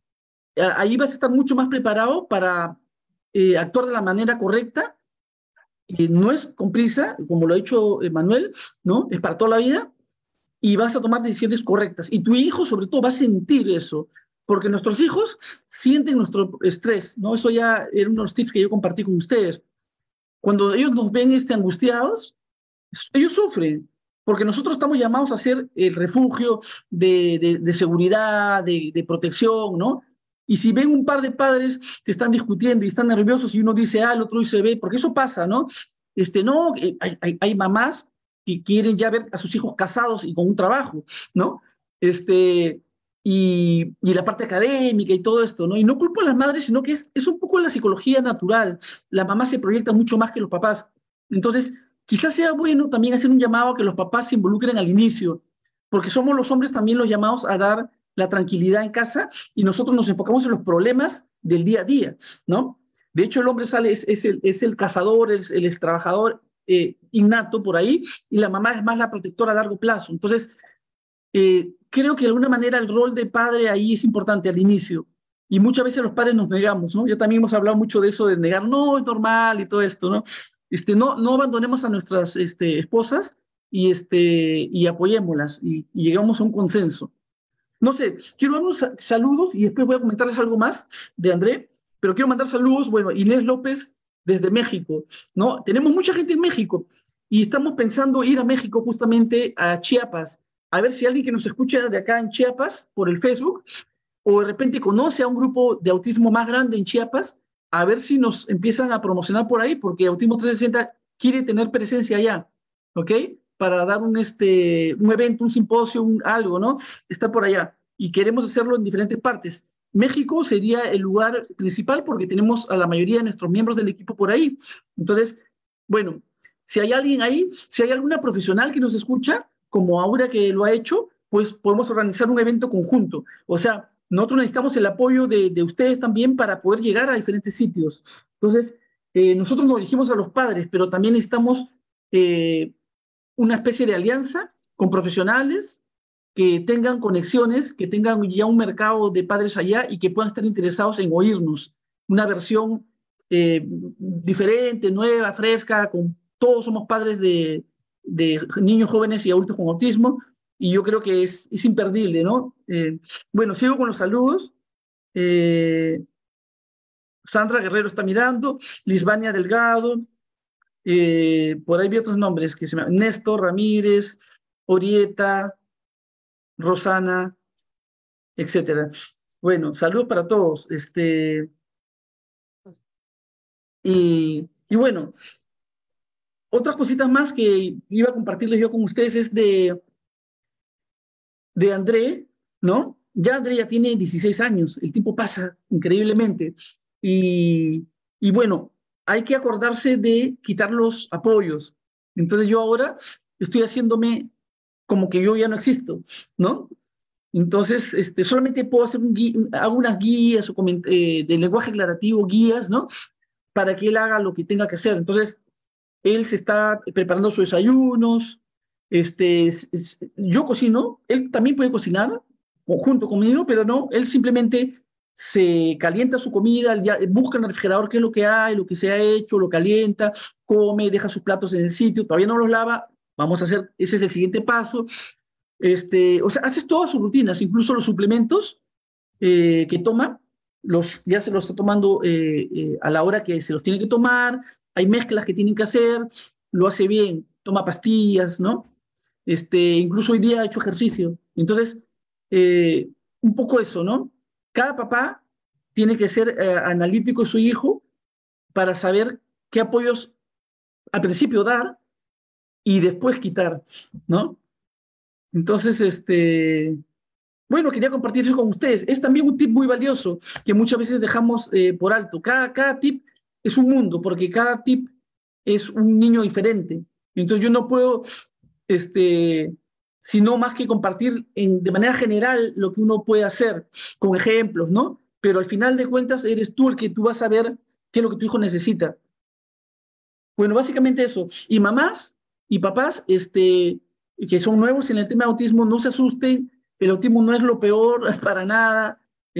Ahí vas a estar mucho más preparado para eh, actuar de la manera correcta. Eh, no es con prisa, como lo ha hecho Manuel, ¿no? Es para toda la vida, y vas a tomar decisiones correctas. Y tu hijo, sobre todo, va a sentir eso, porque nuestros hijos sienten nuestro estrés, ¿no? Eso ya era uno de los tips que yo compartí con ustedes. Cuando ellos nos ven este, angustiados, ellos sufren, porque nosotros estamos llamados a ser el refugio de, de, de seguridad, de, de protección, ¿no? Y si ven un par de padres que están discutiendo y están nerviosos y uno dice A, el otro dice B, porque eso pasa, ¿no? Este, no, hay, hay, hay mamás que quieren ya ver a sus hijos casados y con un trabajo, ¿no? Este, y, y la parte académica y todo esto, ¿no? Y no culpo a las madres, sino que es, es un poco la psicología natural. La mamá se proyecta mucho más que los papás. Entonces, quizás sea bueno también hacer un llamado a que los papás se involucren al inicio, porque somos los hombres también los llamados a dar la tranquilidad en casa y nosotros nos enfocamos en los problemas del día a día, ¿no? De hecho, el hombre sale, es, es, el, es el cazador, es el, el trabajador eh, innato por ahí, y la mamá es más la protectora a largo plazo. Entonces, eh, creo que de alguna manera el rol de padre ahí es importante al inicio, y muchas veces los padres nos negamos, ¿no? Ya también hemos hablado mucho de eso, de negar, no, es normal y todo esto, ¿no? Este, no, no abandonemos a nuestras este, esposas y, este, y apoyémoslas y, y llegamos a un consenso. No sé, quiero dar unos saludos y después voy a comentarles algo más de André, Pero quiero mandar saludos, bueno, Inés López desde México, ¿no? Tenemos mucha gente en México y estamos pensando ir a México justamente a Chiapas, a ver si alguien que nos escucha de acá en Chiapas por el Facebook o de repente conoce a un grupo de autismo más grande en Chiapas, a ver si nos empiezan a promocionar por ahí, porque Autismo trescientos sesenta quiere tener presencia allá, ¿ok? Para dar un, este, un evento, un simposio, un, algo, ¿no? Está por allá y queremos hacerlo en diferentes partes. México sería el lugar principal porque tenemos a la mayoría de nuestros miembros del equipo por ahí. Entonces, bueno, si hay alguien ahí, si hay alguna profesional que nos escucha, como Aura que lo ha hecho, pues podemos organizar un evento conjunto. O sea, nosotros necesitamos el apoyo de, de ustedes también para poder llegar a diferentes sitios. Entonces, eh, nosotros nos dirigimos a los padres, pero también necesitamos eh, una especie de alianza con profesionales que tengan conexiones, que tengan ya un mercado de padres allá y que puedan estar interesados en oírnos. Una versión eh, diferente, nueva, fresca, con todos somos padres de, de niños jóvenes y adultos con autismo, y yo creo que es, es imperdible, ¿no? Eh, bueno, sigo con los saludos. Eh, Sandra Guerrero está mirando, Lisbania Delgado, eh, por ahí vi otros nombres que se me... Néstor Ramírez, Orieta, Rosana, etcétera. Bueno, saludos para todos. Este, y, y bueno, otras cositas más que iba a compartirles yo con ustedes es de, de André, ¿no? Ya André ya tiene dieciséis años, el tiempo pasa increíblemente. Y, y bueno, hay que acordarse de quitar los apoyos. Entonces yo ahora estoy haciéndome como que yo ya no existo, ¿no? Entonces, este, solamente puedo hacer un gui- hago unas guías o coment- eh, de lenguaje aclarativo, guías, ¿no? Para que él haga lo que tenga que hacer. Entonces, él se está preparando sus desayunos, este, es- es- yo cocino, él también puede cocinar junto conmigo, pero no, él simplemente se calienta su comida, ya, busca en el refrigerador qué es lo que hay, lo que se ha hecho, lo calienta, come, deja sus platos en el sitio, todavía no los lava, vamos a hacer, ese es el siguiente paso. Este, o sea, haces todas sus rutinas, incluso los suplementos eh, que toma, los, ya se los está tomando eh, eh, a la hora que se los tiene que tomar, hay mezclas que tienen que hacer, lo hace bien, toma pastillas, ¿no? Este, incluso hoy día ha hecho ejercicio. Entonces, eh, un poco eso, ¿no? Cada papá tiene que ser eh, analítico de su hijo para saber qué apoyos al principio dar y después quitar, ¿no? Entonces, este, bueno, quería compartir eso con ustedes. Es también un tip muy valioso que muchas veces dejamos eh, por alto. Cada, cada tip es un mundo, porque cada tip es un niño diferente. Entonces yo no puedo, este, sino más que compartir en, de manera general lo que uno puede hacer con ejemplos, ¿no? Pero al final de cuentas eres tú el que tú vas a ver qué es lo que tu hijo necesita. Bueno, básicamente eso. Y mamás y papás, este, que son nuevos en el tema de autismo, no se asusten, el autismo no es lo peor para nada,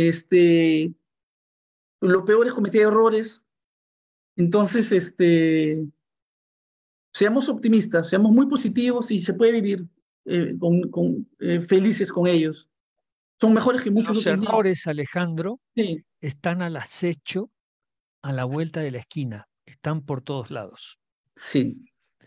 este, lo peor es cometer errores. Entonces, este, seamos optimistas, seamos muy positivos y se puede vivir eh, con, con, eh, felices con ellos. Son mejores que muchos Los otros niños. errores, Alejandro, Sí, están al acecho a la vuelta de la esquina, están por todos lados. sí.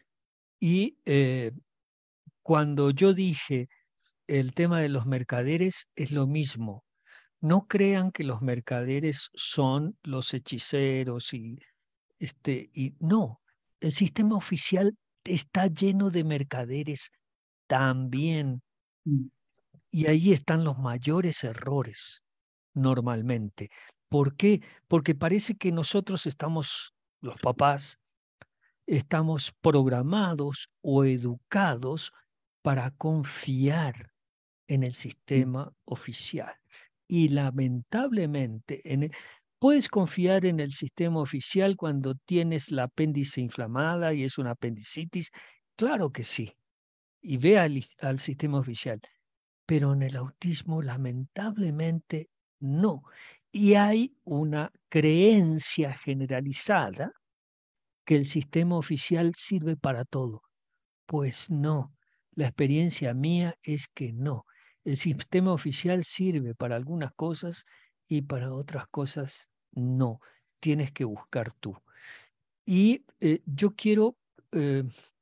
Y eh, cuando yo dije el tema de los mercaderes, es lo mismo. No crean que los mercaderes son los hechiceros y, este, y no, el sistema oficial está lleno de mercaderes también. Mm. Y ahí están los mayores errores normalmente. ¿Por qué? Porque parece que nosotros estamos, los papás, estamos programados o educados para confiar en el sistema oficial. Y lamentablemente, en el- puedes confiar en el sistema oficial cuando tienes la apéndice inflamada y es una apendicitis. Claro que sí. Y ve al, al sistema oficial. Pero en el autismo, lamentablemente, no. Y hay una creencia generalizada que el sistema oficial sirve para todo. Pues no, la experiencia mía es que no. El sistema oficial sirve para algunas cosas y para otras cosas No, tienes que buscar tú. Y eh, yo quiero eh,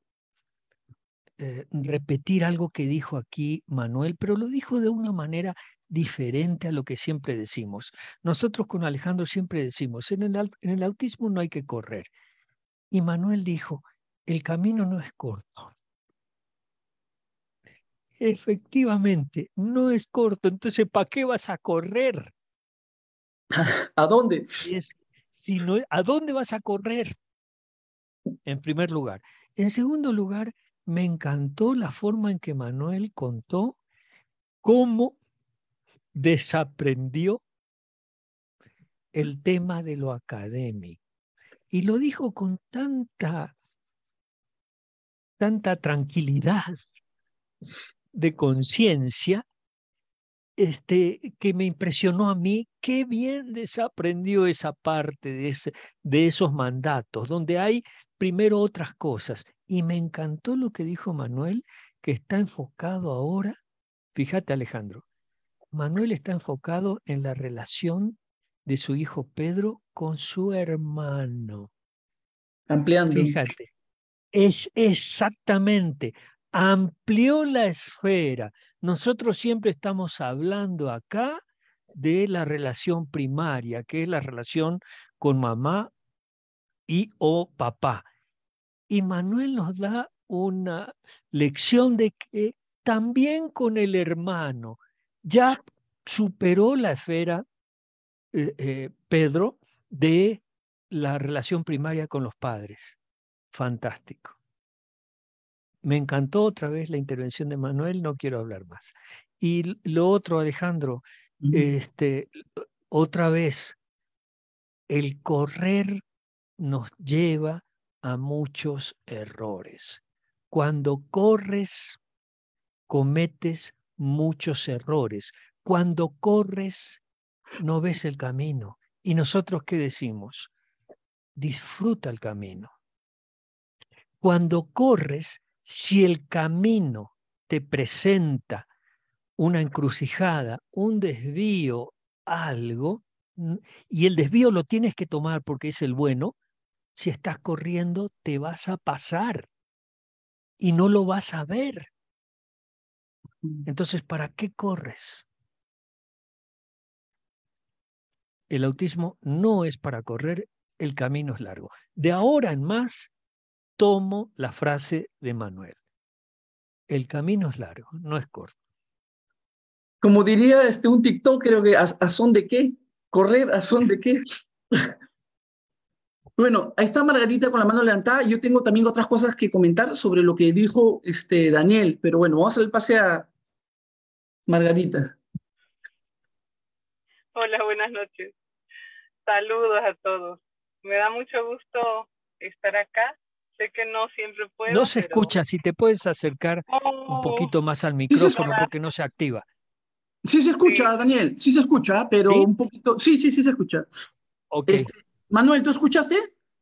eh, repetir algo que dijo aquí Manuel, pero lo dijo de una manera diferente a lo que siempre decimos. Nosotros con Alejandro siempre decimos, en el, en el autismo no hay que correr. Y Manuel dijo, el camino no es corto. Efectivamente, no es corto. Entonces, ¿para qué vas a correr? ¿A dónde? Si es, si no, ¿a dónde vas a correr? En primer lugar. En segundo lugar, me encantó la forma en que Manuel contó cómo desaprendió el tema de lo académico. Y lo dijo con tanta, tanta tranquilidad de conciencia, este, que me impresionó a mí qué bien desaprendió esa parte de, ese, de esos mandatos, donde hay primero otras cosas. Y me encantó lo que dijo Manuel, que está enfocado ahora, fíjate Alejandro, Manuel está enfocado en la relación de su hijo Pedro con su hermano. Ampliando. Fíjate, es exactamente, amplió la esfera. Nosotros siempre estamos hablando acá de la relación primaria, que es la relación con mamá y o papá. Y Manuel nos da una lección de que también con el hermano ya superó la esfera, eh, eh, Pedro, de la relación primaria con los padres. Fantástico. Me encantó otra vez la intervención de Manuel, no quiero hablar más. Y lo otro, Alejandro, Uh-huh. este, otra vez, el correr nos lleva a muchos errores. Cuando corres, cometes muchos errores. Cuando corres, no ves el camino. ¿Y nosotros qué decimos? Disfruta el camino. Cuando corres, si el camino te presenta una encrucijada, un desvío, algo, y el desvío lo tienes que tomar porque es el bueno, si estás corriendo te vas a pasar y no lo vas a ver. Entonces, ¿para qué corres? El autismo no es para correr, el camino es largo. De ahora en más, tomo la frase de Manuel. El camino es largo, no es corto. Como diría este, un TikTok, creo que, ¿a, a son de qué? ¿Correr a son de qué? Bueno, ahí está Margarita con la mano levantada. Yo tengo también otras cosas que comentar sobre lo que dijo este, Daniel, pero bueno, vamos a hacer el pase a Margarita. Hola, buenas noches. Saludos a todos. Me da mucho gusto estar acá. Sé que no siempre puedo. No se pero... escucha, si te puedes acercar oh, un poquito más al Sí micrófono se, porque no se activa. sí se escucha, sí. Daniel, sí se escucha, pero ¿Sí? un poquito. Sí, sí, sí se escucha. Ok. Este, Manuel, ¿tú escuchaste?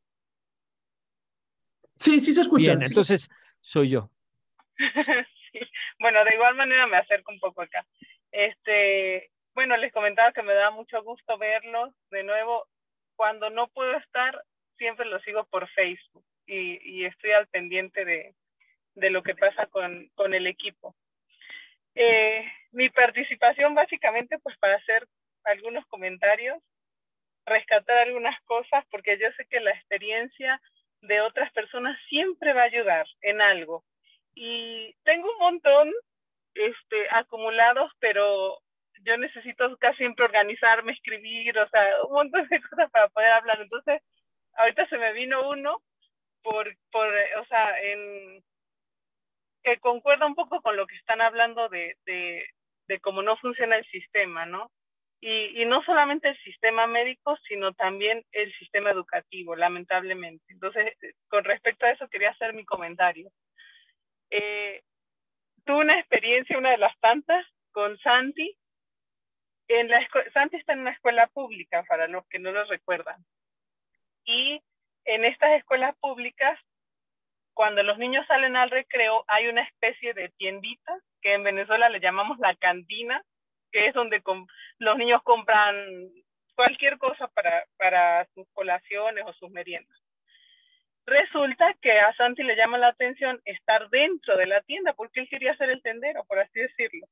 Sí, sí se escucha. Bien, Sí. entonces soy yo. Sí. Bueno, de igual manera me acerco un poco acá. Este, bueno, les comentaba que me da mucho gusto verlos de nuevo. Cuando no puedo estar, siempre los sigo por Facebook y, y estoy al pendiente de, de lo que pasa con, con el equipo. Eh, mi participación básicamente pues para hacer algunos comentarios, rescatar algunas cosas, porque yo sé que la experiencia de otras personas siempre va a ayudar en algo. Y tengo un montón este, acumulados, pero yo necesito casi siempre organizarme, escribir, o sea, un montón de cosas para poder hablar. Entonces, ahorita se me vino uno por, por o sea, en, que concuerda un poco con lo que están hablando de, de, de cómo no funciona el sistema, ¿no? Y, y no solamente el sistema médico, sino también el sistema educativo, lamentablemente. Entonces, con respecto a eso, quería hacer mi comentario. Eh, tuve una experiencia, una de las tantas, con Santi. En la Santi está en una escuela pública, para los que no lo recuerdan. Y en estas escuelas públicas, cuando los niños salen al recreo, hay una especie de tiendita, que en Venezuela le llamamos la cantina, que es donde los niños compran cualquier cosa para, para sus colaciones o sus meriendas. Resulta que a Santi le llama la atención estar dentro de la tienda porque él quería ser el tendero, por así decirlo.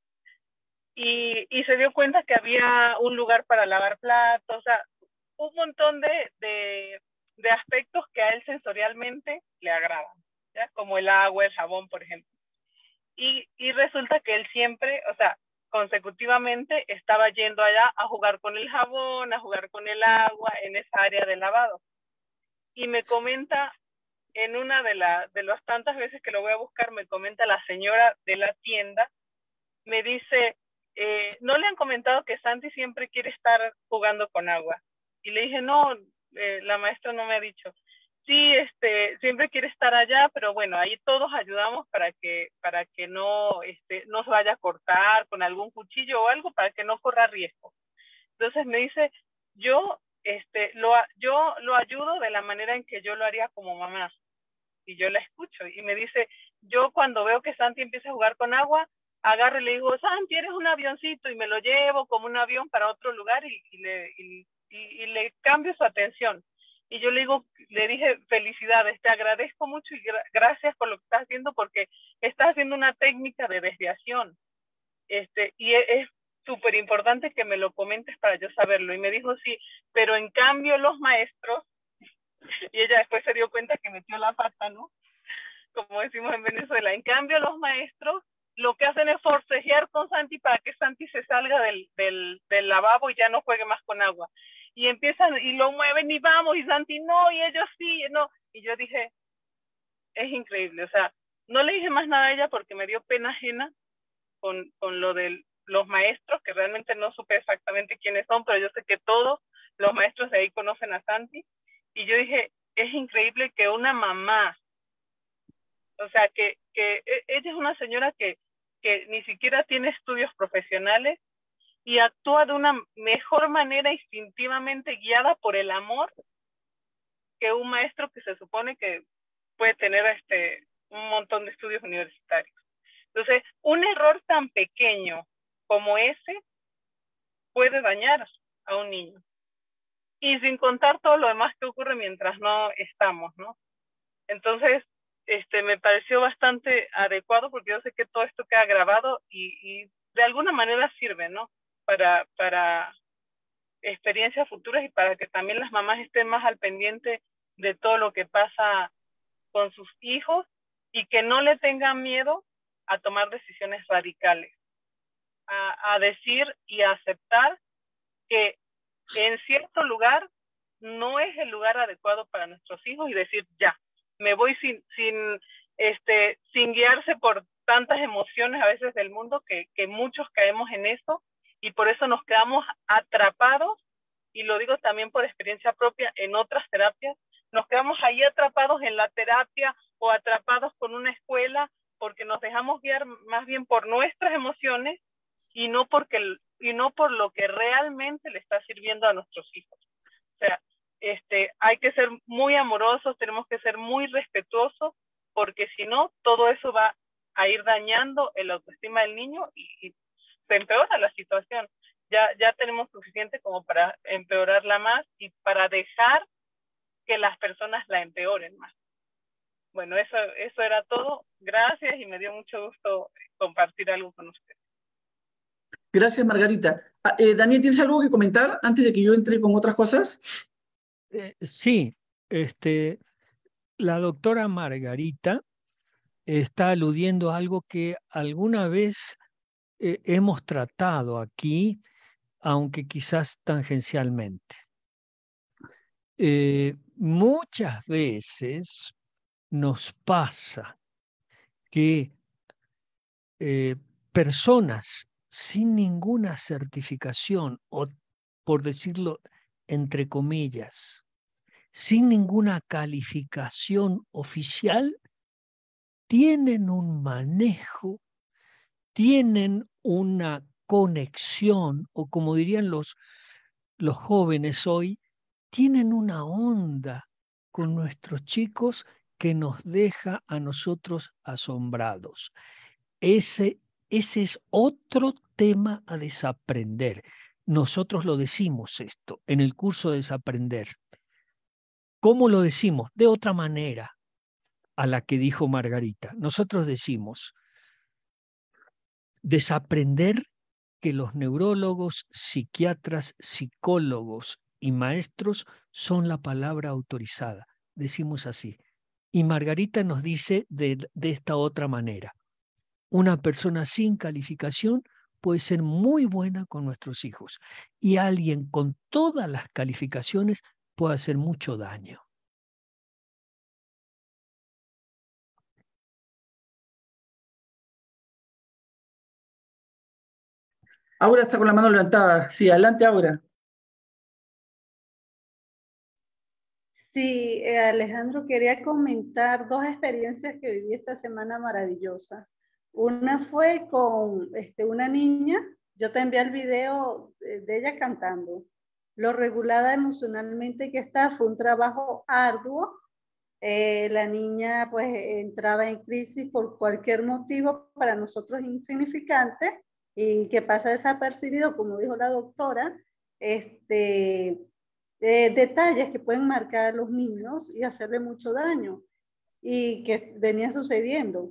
Y, y se dio cuenta que había un lugar para lavar platos, o sea, un montón de, de, de aspectos que a él sensorialmente le agradan, ¿ya? Como el agua, el jabón, por ejemplo. Y, y resulta que él siempre, o sea, consecutivamente estaba yendo allá a jugar con el jabón, a jugar con el agua, en esa área de lavado. Y me comenta, en una de, la, de las tantas veces que lo voy a buscar, me comenta la señora de la tienda, me dice, eh, ¿no le han comentado que Santi siempre quiere estar jugando con agua? Y le dije, no, eh, la maestra no me ha dicho. Sí, este, siempre quiere estar allá, pero bueno, ahí todos ayudamos para que, para que no, este, no se vaya a cortar con algún cuchillo o algo, para que no corra riesgo. Entonces me dice, yo, este, lo, yo lo ayudo de la manera en que yo lo haría como mamá. Y yo la escucho. Y me dice, yo cuando veo que Santi empieza a jugar con agua, agarro y le digo, Santi, eres un avioncito, y me lo llevo como un avión para otro lugar y, y, le, y, y, y le cambio su atención. Y yo le digo, le dije, felicidades, te agradezco mucho y gra gracias por lo que estás haciendo, porque estás haciendo una técnica de desviación. Este, y es súper importante que me lo comentes para yo saberlo. Y me dijo, sí, pero en cambio los maestros, y ella después se dio cuenta que metió la pata, ¿no? Como decimos en Venezuela, en cambio los maestros lo que hacen es forcejear con Santi para que Santi se salga del, del, del lavabo y ya no juegue más con agua. Y empiezan, y lo mueven y vamos, y Santi no, y ellos sí, no. Y yo dije, es increíble, o sea, no le dije más nada a ella porque me dio pena ajena con, con lo de los maestros, que realmente no supe exactamente quiénes son, pero yo sé que todos los maestros de ahí conocen a Santi. Y yo dije, es increíble que una mamá, o sea, que, que ella es una señora que, que ni siquiera tiene estudios profesionales y actúa de una mejor manera instintivamente guiada por el amor que un maestro que se supone que puede tener este, un montón de estudios universitarios. Entonces, un error tan pequeño como ese puede dañar a un niño. Y sin contar todo lo demás que ocurre mientras no estamos, ¿no? Entonces, este, me pareció bastante adecuado porque yo sé que todo esto queda grabado y, y de alguna manera sirve, ¿no? Para, para experiencias futuras y para que también las mamás estén más al pendiente de todo lo que pasa con sus hijos y que no le tengan miedo a tomar decisiones radicales, a, a decir y a aceptar que en cierto lugar no es el lugar adecuado para nuestros hijos y decir, ya, me voy sin, sin, este, sin guiarse por tantas emociones a veces del mundo que, que muchos caemos en eso y por eso nos quedamos atrapados, y lo digo también por experiencia propia en otras terapias, nos quedamos ahí atrapados en la terapia o atrapados con una escuela porque nos dejamos guiar más bien por nuestras emociones y no, porque, y no por lo que realmente le está sirviendo a nuestros hijos. O sea, este, hay que ser muy amorosos, tenemos que ser muy respetuosos, porque si no, todo eso va a ir dañando el autoestima del niño y, y se empeora la situación. Ya, ya tenemos suficiente como para empeorarla más y para dejar que las personas la empeoren más. Bueno, eso, eso era todo. Gracias y me dio mucho gusto compartir algo con ustedes. Gracias, Margarita. Ah, eh, Daniel, ¿tienes algo que comentar antes de que yo entre con otras cosas? Eh, sí, este, la doctora Margarita está aludiendo a algo que alguna vez eh, hemos tratado aquí, aunque quizás tangencialmente. Eh, muchas veces nos pasa que eh, personas sin ninguna certificación, o por decirlo entre comillas, sin ninguna calificación oficial, tienen un manejo, tienen una conexión, o como dirían los, los jóvenes hoy, tienen una onda con nuestros chicos que nos deja a nosotros asombrados. Ese, ese es otro tema a desaprender. nosotros lo decimos esto en el curso de Desaprender. ¿Cómo lo decimos? De otra manera a la que dijo Margarita. Nosotros decimos, desaprender que los neurólogos, psiquiatras, psicólogos y maestros son la palabra autorizada. Decimos así. Y Margarita nos dice de, de esta otra manera. Una persona sin calificación puede ser muy buena con nuestros hijos y alguien con todas las calificaciones puede hacer mucho daño. Aura está con la mano levantada. Sí, adelante, Aura. Sí, eh, Alejandro, quería comentar dos experiencias que viví esta semana maravillosas. Una fue con este, una niña, yo te envié el video de, de ella cantando. Lo regulada emocionalmente que está fue un trabajo arduo. Eh, la niña pues entraba en crisis por cualquier motivo para nosotros insignificante y que pasa desapercibido, como dijo la doctora, este, eh, detalles que pueden marcar a los niños y hacerle mucho daño y que venía sucediendo.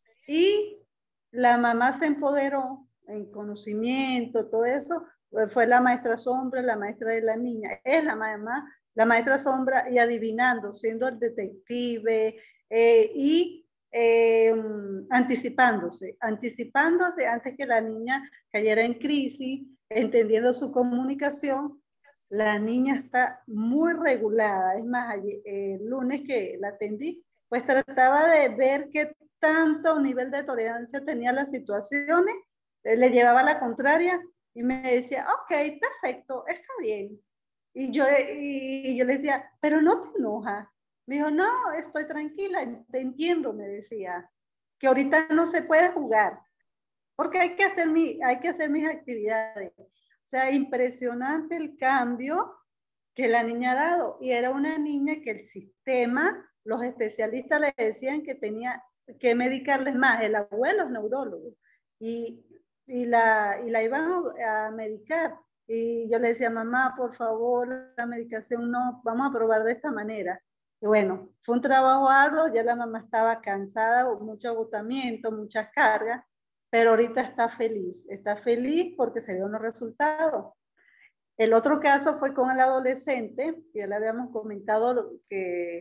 Y la mamá se empoderó en conocimiento, todo eso, fue la maestra sombra, la maestra de la niña, es la mamá, la maestra sombra y adivinando, siendo el detective eh, y eh, anticipándose, anticipándose antes que la niña cayera en crisis, entendiendo su comunicación. La niña está muy regulada, es más, ayer, el lunes que la atendí, pues trataba de ver qué tanto nivel de tolerancia tenía las situaciones, le llevaba la contraria y me decía, ok, perfecto, está bien. Y yo, y yo le decía, pero no te enojas. Me dijo, no, estoy tranquila, te entiendo, me decía, que ahorita no se puede jugar, porque hay que hacer, mi, hay que hacer mis actividades. O sea, impresionante el cambio que la niña ha dado. Y era una niña que el sistema, los especialistas le decían que tenía que medicarles más, el abuelo es neurólogo, y, y, la, y la iban a, a medicar. Y yo le decía, mamá, por favor, la medicación no, vamos a probar de esta manera. Y bueno, fue un trabajo arduo, ya la mamá estaba cansada, mucho agotamiento, muchas cargas, pero ahorita está feliz, está feliz porque se dio unos resultados. El otro caso fue con el adolescente, ya le habíamos comentado que,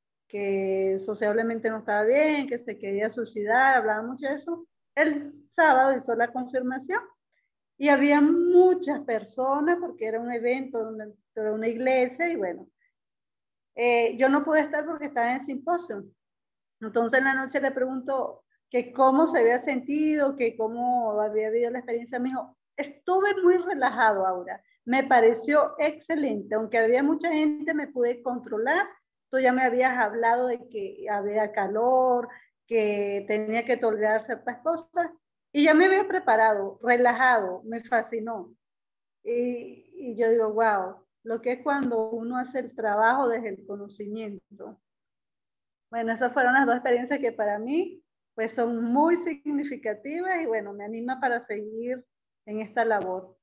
que sociablemente no estaba bien, que se quería suicidar, hablaba mucho de eso. El sábado hizo la confirmación y había muchas personas porque era un evento de una iglesia y bueno, eh, yo no pude estar porque estaba en el simposio. Entonces en la noche le pregunto que cómo se había sentido, que cómo había vivido la experiencia. Me dijo, estuve muy relajado, Aura. Me pareció excelente, aunque había mucha gente, me pude controlar. Tú ya me habías hablado de que había calor, que tenía que tolerar ciertas cosas, y ya me había preparado, relajado, me fascinó. Y, y yo digo, wow, lo que es cuando uno hace el trabajo desde el conocimiento. Bueno, esas fueron las dos experiencias que para mí pues son muy significativas y bueno, me anima para seguir en esta labor.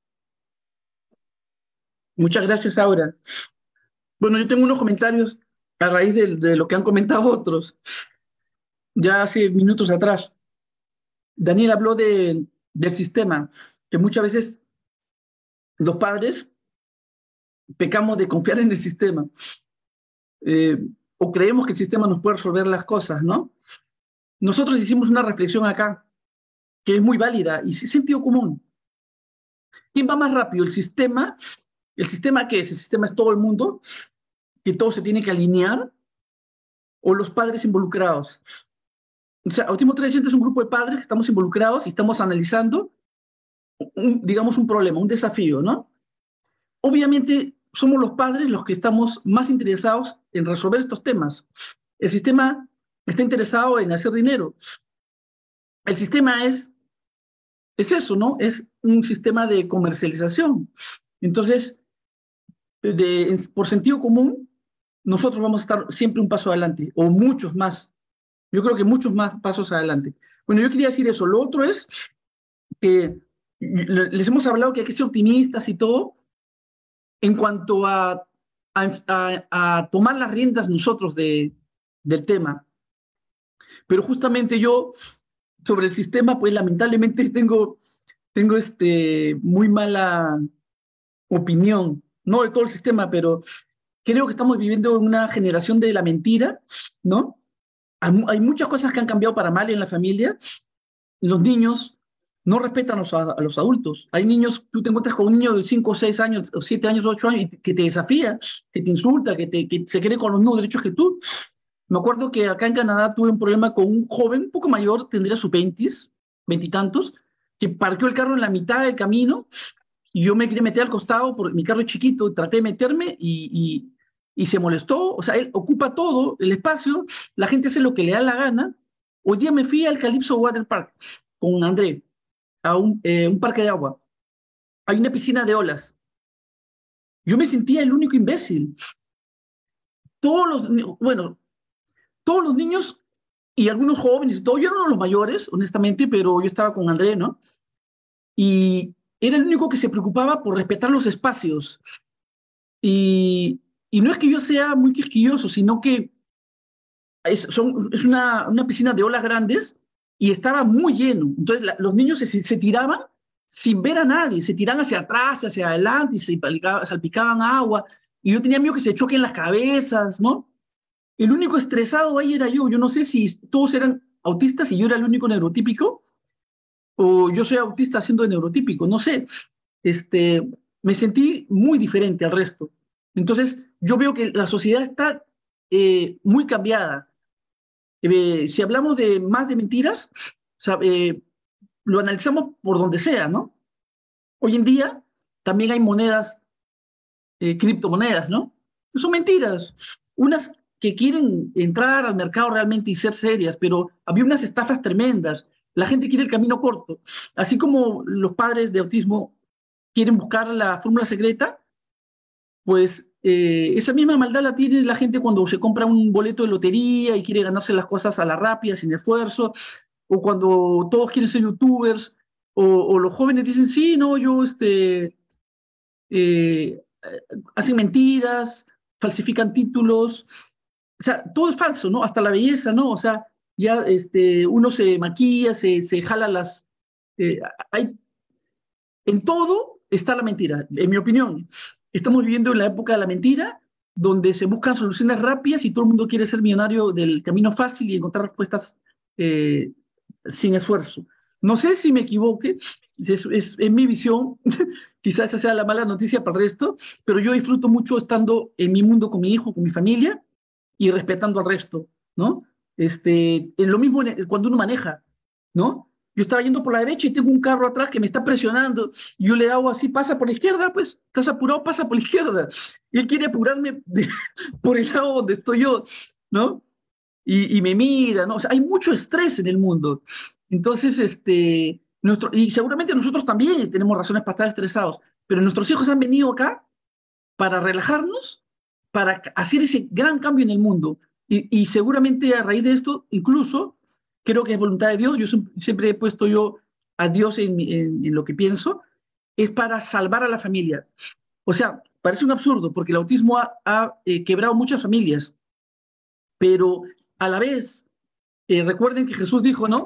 Muchas gracias, Aura. Bueno, yo tengo unos comentarios a raíz de, de lo que han comentado otros, ya hace minutos atrás. Daniel habló de, del sistema, que muchas veces los padres pecamos de confiar en el sistema, eh, o creemos que el sistema nos puede resolver las cosas, ¿no? Nosotros hicimos una reflexión acá, que es muy válida y es sentido común. ¿Quién va más rápido? ¿El sistema? ¿El sistema qué es? ¿El sistema es todo el mundo? ¿Que todo se tiene que alinear? ¿O los padres involucrados? O sea, Autismo trescientos es un grupo de padres que estamos involucrados y estamos analizando, un, digamos, un problema, un desafío, ¿no? Obviamente somos los padres los que estamos más interesados en resolver estos temas. El sistema está interesado en hacer dinero. El sistema es, es eso, ¿no? Es un sistema de comercialización. Entonces, de, por sentido común, nosotros vamos a estar siempre un paso adelante, o muchos más. Yo creo que muchos más pasos adelante. Bueno, yo quería decir eso. Lo otro es que les hemos hablado que hay que ser optimistas y todo, en cuanto a, a, a, a tomar las riendas nosotros de, del tema. Pero justamente yo, sobre el sistema, pues lamentablemente tengo, tengo este, muy mala opinión, no de todo el sistema, pero creo que estamos viviendo en una generación de la mentira, ¿no? Hay, hay muchas cosas que han cambiado para mal en la familia. Los niños no respetan a los, a los adultos. Hay niños, tú te encuentras con un niño de cinco, seis años, o siete años, ocho años, que te desafía, que te insulta, que, te, que se cree con los mismos derechos que tú. Me acuerdo que acá en Canadá tuve un problema con un joven un poco mayor, tendría sus veintis, veintitantos, que parqueó el carro en la mitad del camino y yo me quería meter al costado porque mi carro es chiquito, y traté de meterme y, y, y se molestó. O sea, él ocupa todo el espacio, la gente hace lo que le da la gana. Hoy día me fui al Calypso Water Park con André, a un, eh, un parque de agua. Hay una piscina de olas. Yo me sentía el único imbécil. Todos los, bueno, todos los niños y algunos jóvenes, todo, yo era uno de los mayores, honestamente, pero yo estaba con André, ¿no? Y era el único que se preocupaba por respetar los espacios. Y, y no es que yo sea muy quisquilloso, sino que es, son, es una, una piscina de olas grandes y estaba muy lleno. Entonces la, los niños se, se tiraban sin ver a nadie, se tiraban hacia atrás, hacia adelante y se salpicaban agua. Y yo tenía miedo que se choquen las cabezas, ¿no? El único estresado ahí era yo. Yo no sé si todos eran autistas y yo era el único neurotípico, o yo soy autista siendo neurotípico, no sé. Este, me sentí muy diferente al resto. Entonces, yo veo que la sociedad está eh, muy cambiada. Eh, si hablamos de más de mentiras, o sea, eh, lo analizamos por donde sea, ¿no? Hoy en día también hay monedas, eh, criptomonedas, ¿no? Que son mentiras. Unas que quieren entrar al mercado realmente y ser serias, pero había unas estafas tremendas. La gente quiere el camino corto. Así como los padres de autismo quieren buscar la fórmula secreta, pues eh, esa misma maldad la tiene la gente cuando se compra un boleto de lotería y quiere ganarse las cosas a la rápida, sin esfuerzo, o cuando todos quieren ser youtubers, o, o los jóvenes dicen, sí, no, yo, este, eh, hacen mentiras, falsifican títulos. O sea, todo es falso, ¿no? Hasta la belleza, ¿no? O sea, ya este, uno se maquilla, se, se jala las... Eh, hay, en todo está la mentira, en mi opinión. Estamos viviendo en la época de la mentira, donde se buscan soluciones rápidas y todo el mundo quiere ser millonario del camino fácil y encontrar respuestas eh, sin esfuerzo. No sé si me equivoque, es, es, es mi visión, quizás esa sea la mala noticia para el resto, pero yo disfruto mucho estando en mi mundo con mi hijo, con mi familia y respetando al resto, ¿no? Este, en lo mismo cuando uno maneja, ¿no? Yo estaba yendo por la derecha y tengo un carro atrás que me está presionando. Y yo le hago así, pasa por la izquierda, pues. Estás apurado, pasa por la izquierda. Y él quiere apurarme de, por el lado donde estoy yo, ¿no? Y, y me mira, ¿no? O sea, hay mucho estrés en el mundo. Entonces, este, nuestro, y seguramente nosotros también tenemos razones para estar estresados, pero nuestros hijos han venido acá para relajarnos, para hacer ese gran cambio en el mundo. Y, y seguramente a raíz de esto, incluso, creo que es voluntad de Dios, yo siempre he puesto yo a Dios en, en, en lo que pienso, es para salvar a la familia. O sea, parece un absurdo, porque el autismo ha, ha eh, quebrado muchas familias, pero a la vez, eh, recuerden que Jesús dijo, ¿no?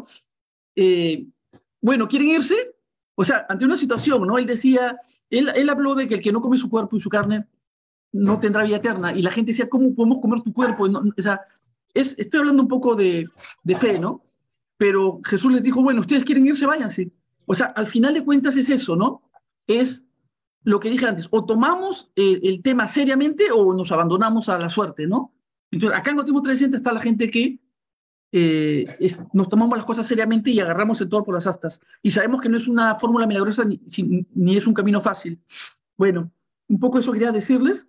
Eh, bueno, ¿quieren irse? O sea, ante una situación, ¿no? Él decía, él, él habló de que el que no come su cuerpo y su carne no tendrá vida eterna, y la gente decía, ¿cómo podemos comer tu cuerpo? No, o sea, es, estoy hablando un poco de, de fe, ¿no? Pero Jesús les dijo, bueno, ustedes quieren irse, váyanse. O sea, al final de cuentas es eso, ¿no? Es lo que dije antes, o tomamos eh, el tema seriamente o nos abandonamos a la suerte, ¿no? Entonces, acá en Autismo trescientos está la gente que eh, es, nos tomamos las cosas seriamente y agarramos el toro por las astas. Y sabemos que no es una fórmula milagrosa ni, ni es un camino fácil. Bueno, un poco eso quería decirles.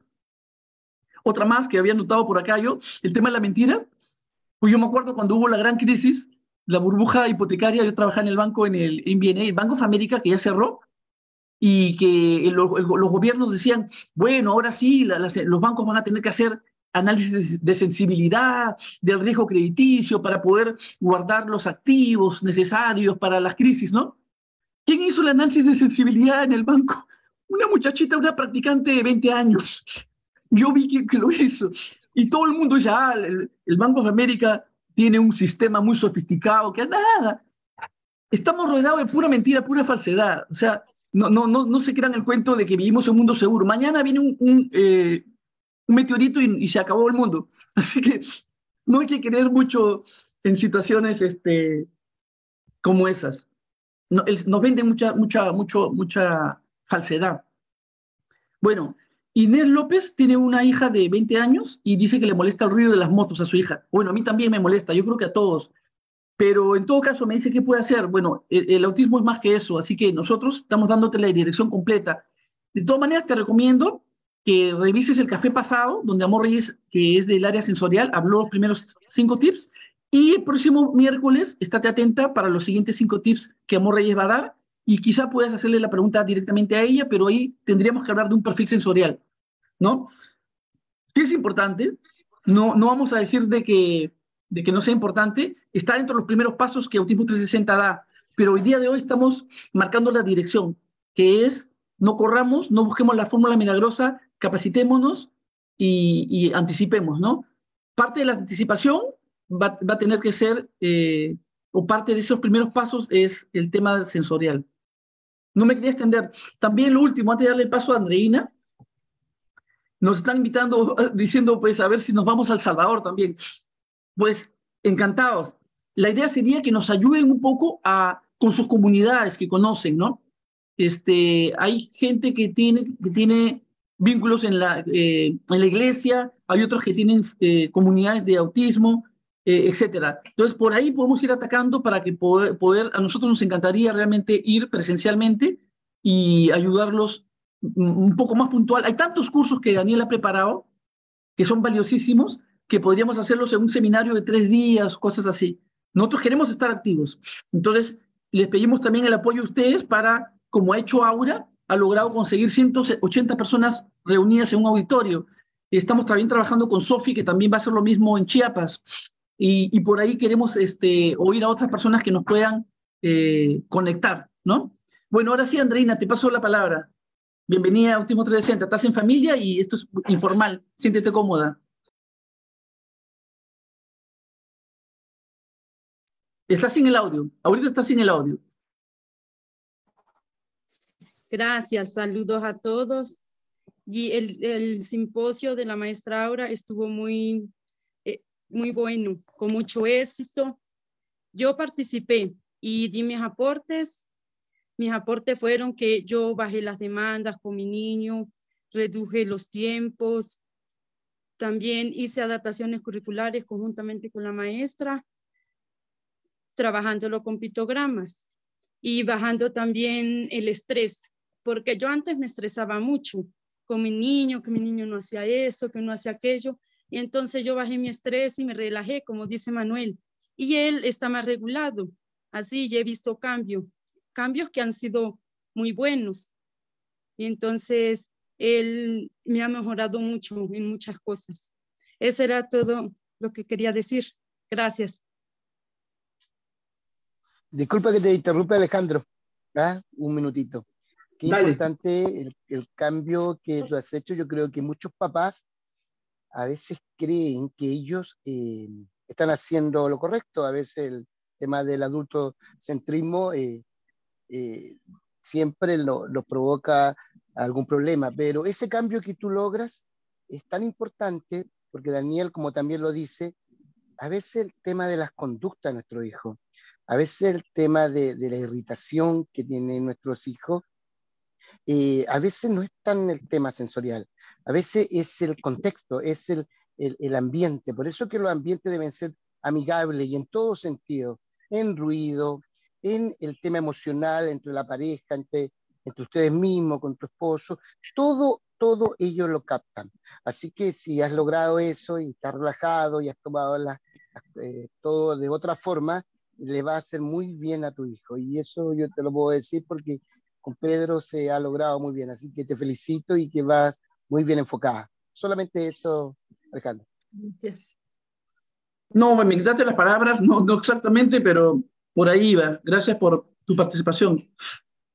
Otra más que había notado por acá yo, el tema de la mentira. Pues yo me acuerdo cuando hubo la gran crisis, la burbuja hipotecaria, yo trabajaba en el banco, en el N B N A, el Banco of America, que ya cerró, y que los, los gobiernos decían, bueno, ahora sí, la, las, los bancos van a tener que hacer análisis de, de sensibilidad, del riesgo crediticio, para poder guardar los activos necesarios para las crisis, ¿no? ¿Quién hizo el análisis de sensibilidad en el banco? Una muchachita, una practicante de veinte años. Yo vi que, que lo hizo. Y todo el mundo dice, ah, el, el Banco de América tiene un sistema muy sofisticado, que nada. Estamos rodeados de pura mentira, pura falsedad. O sea, no, no, no, no se crean el cuento de que vivimos en un mundo seguro. Mañana viene un, un, eh, un meteorito y, y se acabó el mundo. Así que no hay que creer mucho en situaciones este, como esas. No, el, nos venden mucha, mucha, mucho, mucha falsedad. Bueno, Inés López tiene una hija de veinte años y dice que le molesta el ruido de las motos a su hija. Bueno, a mí también me molesta, yo creo que a todos. Pero en todo caso me dice qué puede hacer. Bueno, el, el autismo es más que eso, así que nosotros estamos dándote la dirección completa. De todas maneras, te recomiendo que revises el café pasado, donde Amor Reyes, que es del área sensorial, habló los primeros cinco tips. Y el próximo miércoles, estate atenta para los siguientes cinco tips que Amor Reyes va a dar. Y quizá puedas hacerle la pregunta directamente a ella, pero ahí tendríamos que hablar de un perfil sensorial, ¿no? Sí es importante, no, no vamos a decir de que, de que no sea importante, está dentro de los primeros pasos que Autismo trescientos sesenta da, pero hoy día de hoy estamos marcando la dirección, que es no corramos, no busquemos la fórmula milagrosa, capacitémonos y, y anticipemos, ¿no? Parte de la anticipación va, va a tener que ser, eh, o parte de esos primeros pasos es el tema sensorial. No me quería extender. También lo último, antes de darle el paso a Andreina, nos están invitando, diciendo, pues, a ver si nos vamos a El Salvador también. Pues, encantados. La idea sería que nos ayuden un poco a, con sus comunidades que conocen, ¿no? Este, hay gente que tiene, que tiene vínculos en la, eh, en la iglesia, hay otros que tienen eh, comunidades de autismo, eh, etcétera. Entonces, por ahí podemos ir atacando para que poder, poder, a nosotros nos encantaría realmente ir presencialmente y ayudarlos un poco más puntual. Hay tantos cursos que Daniel ha preparado que son valiosísimos que podríamos hacerlos en un seminario de tres días, cosas así. Nosotros queremos estar activos. Entonces, les pedimos también el apoyo a ustedes para, como ha hecho Aura, ha logrado conseguir ciento ochenta personas reunidas en un auditorio. Estamos también trabajando con Sofi, que también va a hacer lo mismo en Chiapas. Y, y por ahí queremos este, oír a otras personas que nos puedan eh, conectar, ¿no? Bueno, ahora sí, Andreina, te paso la palabra. Bienvenida a Autismo trescientos sesenta. Estás en familia y esto es informal. Siéntete cómoda. Estás sin el audio. Ahorita estás sin el audio. Gracias. Saludos a todos. Y el, el simposio de la maestra Aura estuvo muy, eh, muy bueno, con mucho éxito. Yo participé y di mis aportes. Mis aportes fueron que yo bajé las demandas con mi niño, reduje los tiempos, también hice adaptaciones curriculares conjuntamente con la maestra, trabajándolo con pictogramas y bajando también el estrés, porque yo antes me estresaba mucho con mi niño, que mi niño no hacía esto, que no hacía aquello, y entonces yo bajé mi estrés y me relajé, como dice Manuel, y él está más regulado, así ya he visto cambio. cambios que han sido muy buenos. Y entonces, él me ha mejorado mucho en muchas cosas. Eso era todo lo que quería decir. Gracias. Disculpa que te interrumpa, Alejandro. ¿Ah? Un minutito. Qué Dale. importante el, el cambio que tú has hecho. Yo creo que muchos papás a veces creen que ellos eh, están haciendo lo correcto. A veces el tema del adultocentrismo eh, Eh, siempre lo, lo provoca algún problema, pero ese cambio que tú logras es tan importante porque Daniel, como también lo dice, a veces el tema de las conductas de nuestro hijo, a veces el tema de, de la irritación que tienen nuestros hijos, eh, a veces no es tan el tema sensorial, a veces es el contexto, es el, el, el ambiente, por eso que los ambientes deben ser amigables y en todo sentido, en ruido, en el tema emocional, entre la pareja, entre, entre ustedes mismos, con tu esposo, todo, todo ellos lo captan. Así que si has logrado eso y estás relajado y has tomado la, eh, todo de otra forma, le va a hacer muy bien a tu hijo. Y eso yo te lo puedo decir porque con Pedro se ha logrado muy bien. Así que te felicito y que vas muy bien enfocada. Solamente eso, Alejandro. Gracias. No, me quitaste las palabras, no, no exactamente, pero por ahí va. Gracias por tu participación.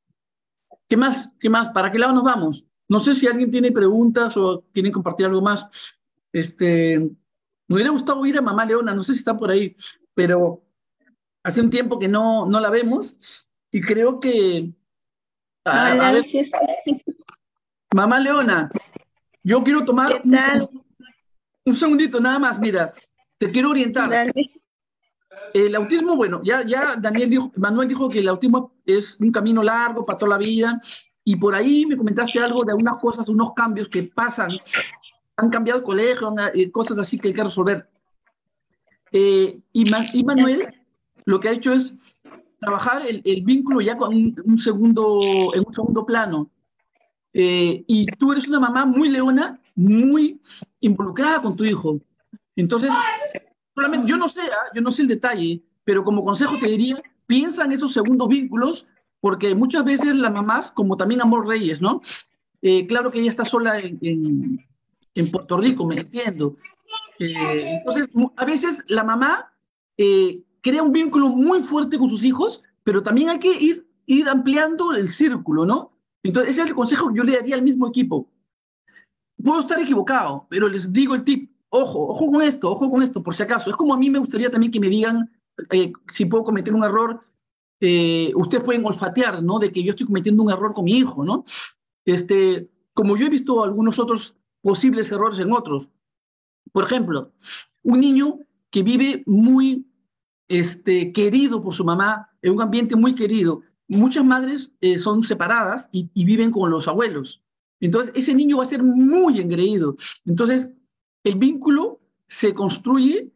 ¿Qué más? ¿Qué más? ¿Para qué lado nos vamos? No sé si alguien tiene preguntas o quiere compartir algo más. Este, me hubiera gustado oír a mamá Leona, no sé si está por ahí, pero hace un tiempo que no, no la vemos y creo que... A, a Hola, ver, sí estoy. mamá Leona, yo quiero tomar ¿Qué un, tal? un segundito nada más, mira, te quiero orientar. Dale. El autismo, bueno, ya, ya Daniel dijo, Manuel dijo que el autismo es un camino largo para toda la vida, y por ahí me comentaste algo de algunas cosas, unos cambios que pasan, han cambiado de colegio, han, eh, cosas así que hay que resolver. Eh, y, Man, y Manuel lo que ha hecho es trabajar el, el vínculo ya con un, un segundo, en un segundo plano. Eh, y tú eres una mamá muy leona, muy involucrada con tu hijo. Entonces, solamente, yo no sé, ¿ah? Yo no sé el detalle, pero como consejo te diría, piensa en esos segundos vínculos, porque muchas veces las mamás, como también Amor Reyes, ¿no? Eh, claro que ella está sola en, en, en Puerto Rico, me entiendo. Eh, entonces, a veces la mamá eh, crea un vínculo muy fuerte con sus hijos, pero también hay que ir, ir ampliando el círculo, ¿no? Entonces, ese es el consejo que yo le daría al mismo equipo. Puedo estar equivocado, pero les digo el tip, ojo, ojo con esto, ojo con esto, por si acaso. Es como a mí me gustaría también que me digan eh, si puedo cometer un error. Eh, ustedes pueden olfatear, ¿no? De que yo estoy cometiendo un error con mi hijo, ¿no? Este, como yo he visto algunos otros posibles errores en otros. Por ejemplo, un niño que vive muy este, querido por su mamá, en un ambiente muy querido. Muchas madres eh, son separadas y, y viven con los abuelos. Entonces, ese niño va a ser muy engreído. Entonces, el vínculo se construye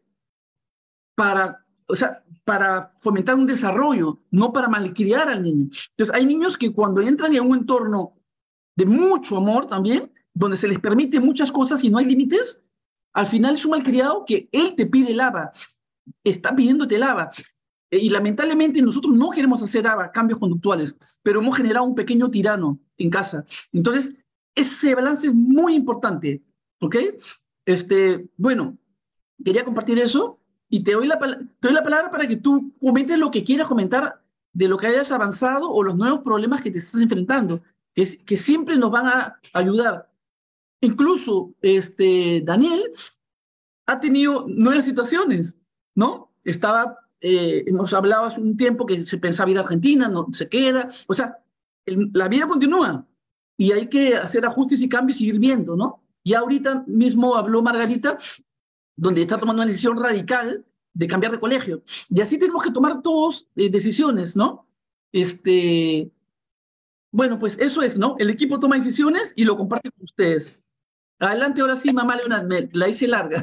para, o sea, para fomentar un desarrollo, no para malcriar al niño. Entonces, hay niños que cuando entran en un entorno de mucho amor también, donde se les permite muchas cosas y no hay límites, al final es un malcriado que él te pide lava, está pidiéndote lava. Y lamentablemente nosotros no queremos hacer ABA, cambios conductuales, pero hemos generado un pequeño tirano en casa. Entonces, ese balance es muy importante, ¿ok? Este, bueno, quería compartir eso y te doy, la, te doy la palabra para que tú comentes lo que quieras comentar de lo que hayas avanzado o los nuevos problemas que te estás enfrentando, que, es, que siempre nos van a ayudar. Incluso este, Daniel ha tenido nuevas situaciones, ¿no? Estaba, eh, hemos hablado hace un tiempo que se pensaba ir a Argentina, no se queda, o sea, el, la vida continúa y hay que hacer ajustes y cambios y ir viendo, ¿no? Y ahorita mismo habló Margarita, donde está tomando una decisión radical de cambiar de colegio. Y así tenemos que tomar todos eh, decisiones, ¿no? Este, bueno, pues eso es, ¿no? El equipo toma decisiones y lo comparte con ustedes. Adelante, ahora sí, mamá Leona, me, la hice larga.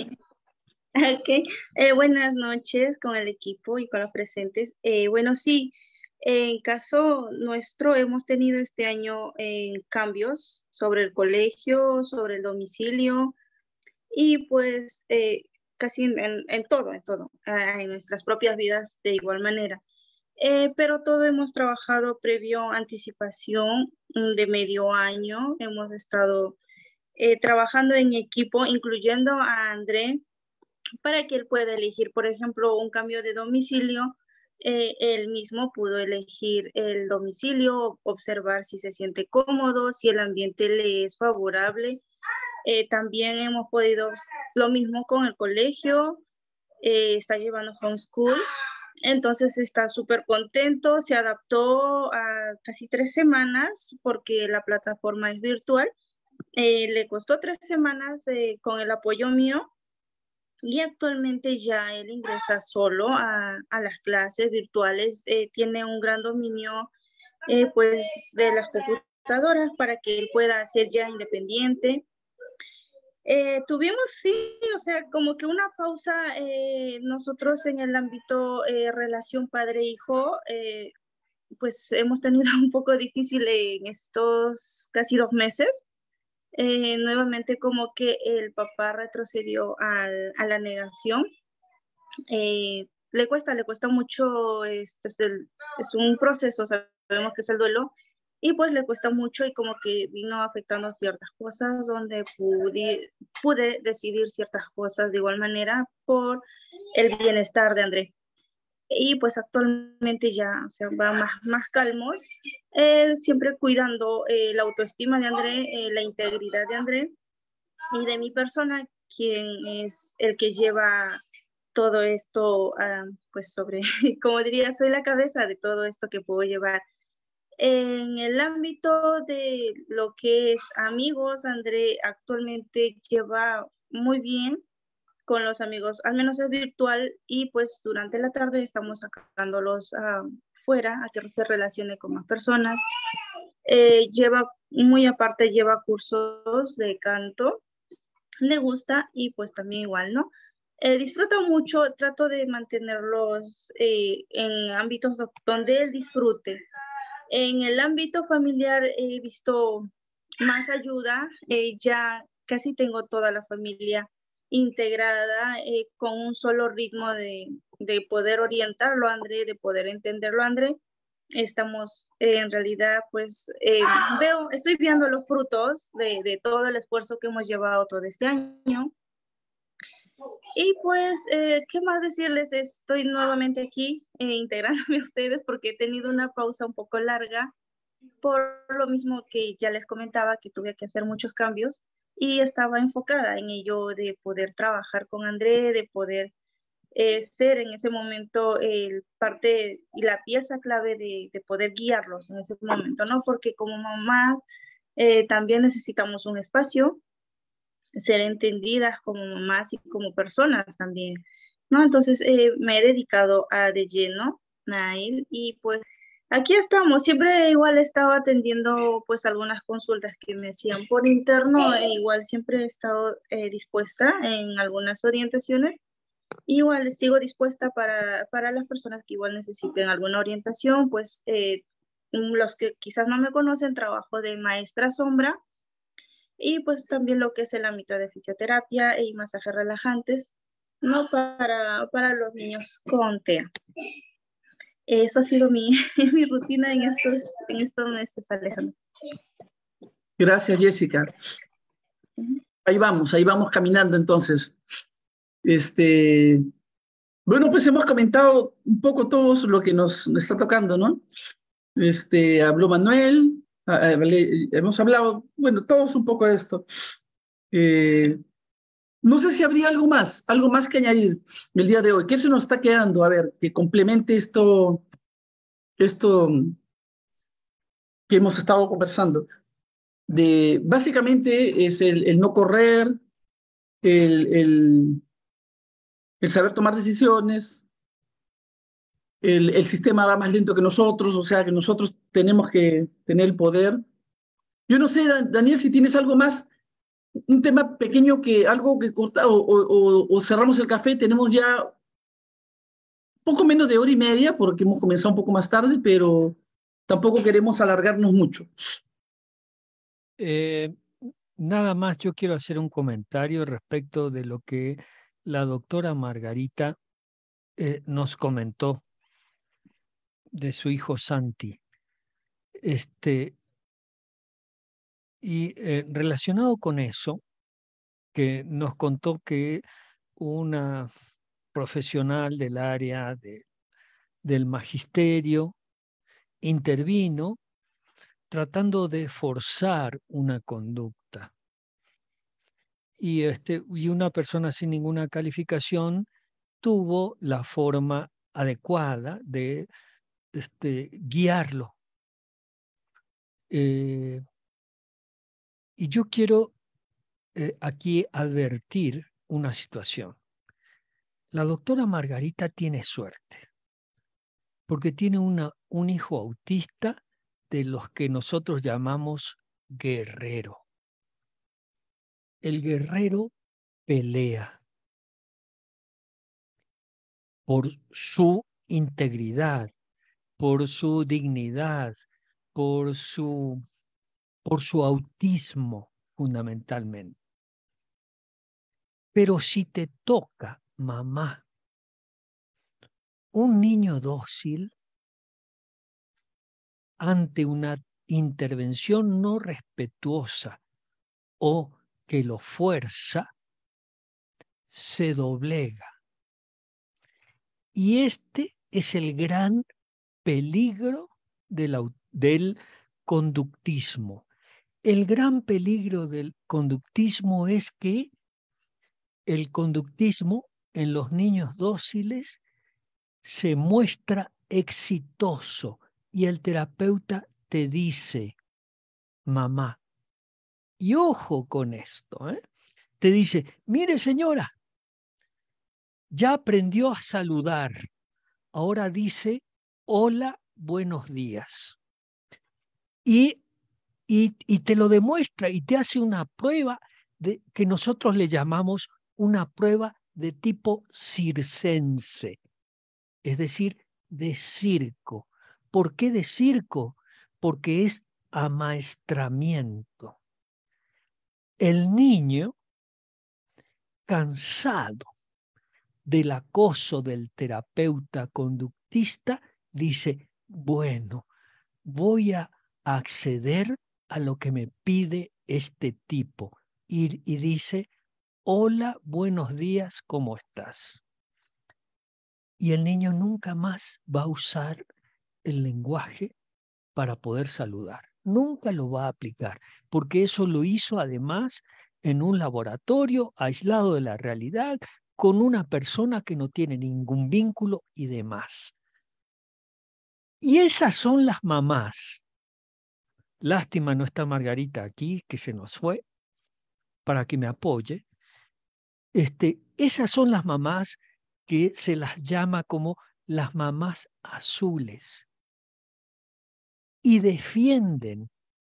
Ok, eh, buenas noches con el equipo y con los presentes. Eh, bueno, sí, en caso nuestro hemos tenido este año eh, cambios sobre el colegio, sobre el domicilio y pues eh, casi en, en, en todo, en todo, eh, en nuestras propias vidas de igual manera. Eh, pero todo hemos trabajado previo anticipación de medio año, hemos estado eh, trabajando en equipo, incluyendo a André, para que él pueda elegir, por ejemplo, un cambio de domicilio. Eh, él mismo pudo elegir el domicilio, observar si se siente cómodo, si el ambiente le es favorable. Eh, también hemos podido, lo mismo con el colegio, eh, está llevando homeschool, entonces está súper contento, se adaptó a casi tres semanas porque la plataforma es virtual. Eh, le costó tres semanas eh, con el apoyo mío y actualmente ya él ingresa solo a, a las clases virtuales, eh, tiene un gran dominio eh, pues de las computadoras para que él pueda ser ya independiente. Eh, tuvimos, sí, o sea, como que una pausa eh, nosotros en el ámbito eh, relación padre-hijo, eh, pues hemos tenido un poco difícil en estos casi dos meses. Eh, nuevamente como que el papá retrocedió al, a la negación. Eh, le cuesta, le cuesta mucho, este es, el, es un proceso, sabemos que es el duelo, y pues le cuesta mucho y como que vino afectando ciertas cosas donde pude, pude decidir ciertas cosas de igual manera por el bienestar de André. y pues actualmente ya, o sea, va más, más calmos, eh, siempre cuidando eh, la autoestima de André, eh, la integridad de André y de mi persona, quien es el que lleva todo esto, uh, pues sobre, como diría, soy la cabeza de todo esto que puedo llevar. En el ámbito de lo que es amigos, André actualmente lleva muy bien con los amigos, al menos es virtual, y pues durante la tarde estamos sacándolos uh, fuera a que se relacione con más personas. Eh, lleva, muy aparte, lleva cursos de canto, le gusta y pues también igual, ¿no? Eh, disfruta mucho, trato de mantenerlos eh, en ámbitos donde él disfrute. En el ámbito familiar he visto más ayuda, eh, ya casi tengo toda la familia integrada eh, con un solo ritmo de, de poder orientarlo, André, de poder entenderlo, André. Estamos eh, en realidad, pues, eh, veo, estoy viendo los frutos de, de todo el esfuerzo que hemos llevado todo este año. Y pues, eh, ¿qué más decirles? Estoy nuevamente aquí eh, integrándome a ustedes porque he tenido una pausa un poco larga, por lo mismo que ya les comentaba que tuve que hacer muchos cambios y estaba enfocada en ello de poder trabajar con André, de poder eh, ser en ese momento el parte y la pieza clave de, de poder guiarlos en ese momento, ¿no? Porque como mamás eh, también necesitamos un espacio, ser entendidas como mamás y como personas también, ¿no? Entonces eh, me he dedicado a de lleno a él y pues aquí estamos. Siempre igual he estado atendiendo pues algunas consultas que me hacían por interno e igual siempre he estado eh, dispuesta en algunas orientaciones. Igual sigo dispuesta para, para las personas que igual necesiten alguna orientación, pues eh, los que quizás no me conocen, trabajo de maestra sombra y pues también lo que es el ámbito de fisioterapia y masajes relajantes, no para, para los niños con T E A. Eso ha sido mi, mi rutina en estos, en estos meses, Alejandro. Gracias, Jessica. Uh-huh. Ahí vamos, ahí vamos caminando entonces. Este, bueno, pues hemos comentado un poco todos lo que nos, nos está tocando, ¿no? Este, habló Manuel, hemos hablado, bueno, todos un poco de esto. Eh, no sé si habría algo más, algo más que añadir el día de hoy. ¿Qué se nos está quedando? A ver, que complemente esto, esto que hemos estado conversando. De, básicamente es el, el no correr, el, el, el saber tomar decisiones, el, el sistema va más lento que nosotros, o sea que nosotros tenemos que tener el poder. Yo no sé, Daniel, si tienes algo más, un tema pequeño que algo que corta o, o, o cerramos el café. Tenemos ya poco menos de hora y media porque hemos comenzado un poco más tarde, pero tampoco queremos alargarnos mucho. Eh, nada más yo quiero hacer un comentario respecto de lo que la doctora Margarita eh, nos comentó de su hijo Santi. Este, y eh, relacionado con eso, que nos contó que una profesional del área de, del magisterio intervino tratando de forzar una conducta. Y, este, y una persona sin ninguna calificación tuvo la forma adecuada de este, guiarlo. Eh, y yo quiero eh, aquí advertir una situación. La doctora Margarita tiene suerte, porque tiene una, un hijo autista de los que nosotros llamamos guerrero. El guerrero pelea por su integridad, por su dignidad, por su, por su autismo fundamentalmente. Pero si te toca, mamá, un niño dócil ante una intervención no respetuosa o que lo fuerza, se doblega. Y este es el gran peligro del, del conductismo. El gran peligro del conductismo es que el conductismo en los niños dóciles se muestra exitoso y el terapeuta te dice, mamá, y ojo con esto, ¿eh? Te dice, mire señora, ya aprendió a saludar, ahora dice, hola, buenos días. Y, y, y te lo demuestra y te hace una prueba de, que nosotros le llamamos una prueba de tipo circense, es decir, de circo. ¿Por qué de circo? Porque es amaestramiento. El niño, cansado del acoso del terapeuta conductista, dice, bueno, voy a acceder a lo que me pide este tipo. Y, y dice, hola, buenos días, ¿cómo estás? Y el niño nunca más va a usar el lenguaje para poder saludar. Nunca lo va a aplicar, porque eso lo hizo además en un laboratorio aislado de la realidad, con una persona que no tiene ningún vínculo y demás. Y esas son las mamás. Lástima no está Margarita aquí, que se nos fue, para que me apoye. Este, esas son las mamás que se las llama como las mamás azules. Y defienden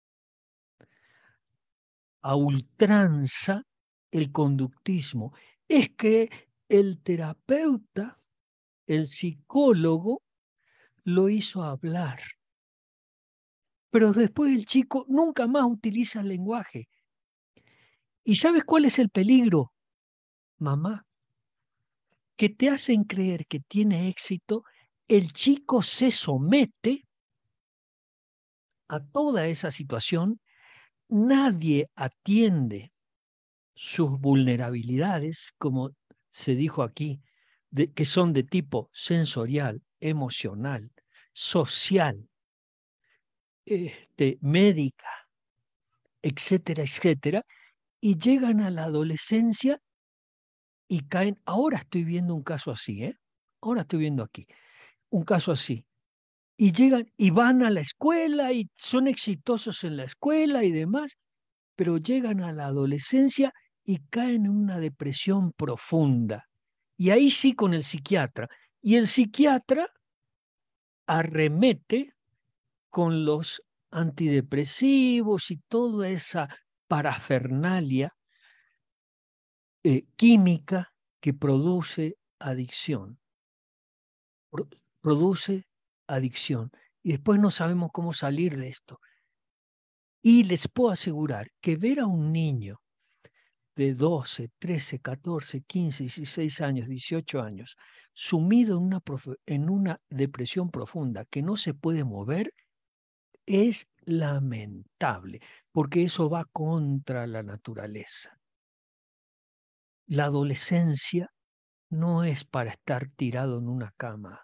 a ultranza el conductismo. Es que el terapeuta, el psicólogo, lo hizo hablar. Pero después el chico nunca más utiliza el lenguaje. ¿Y sabes cuál es el peligro, mamá? Que te hacen creer que tiene éxito, el chico se somete a toda esa situación, nadie atiende sus vulnerabilidades, como se dijo aquí, de, que son de tipo sensorial, emocional, social, este, médica, etcétera, etcétera, y llegan a la adolescencia y caen. Ahora estoy viendo un caso así, ¿eh? Ahora estoy viendo aquí un caso así. Y llegan y van a la escuela y son exitosos en la escuela y demás, pero llegan a la adolescencia y caen en una depresión profunda. Y ahí sí con el psiquiatra. Y el psiquiatra arremete con los antidepresivos y toda esa parafernalia eh, química que produce adicción. Pro- produce adicción. Y después no sabemos cómo salir de esto. Y les puedo asegurar que ver a un niño de doce, trece, catorce, quince, dieciséis años, dieciocho años, sumido en una, en una depresión profunda que no se puede mover, es lamentable, porque eso va contra la naturaleza. La adolescencia no es para estar tirado en una cama.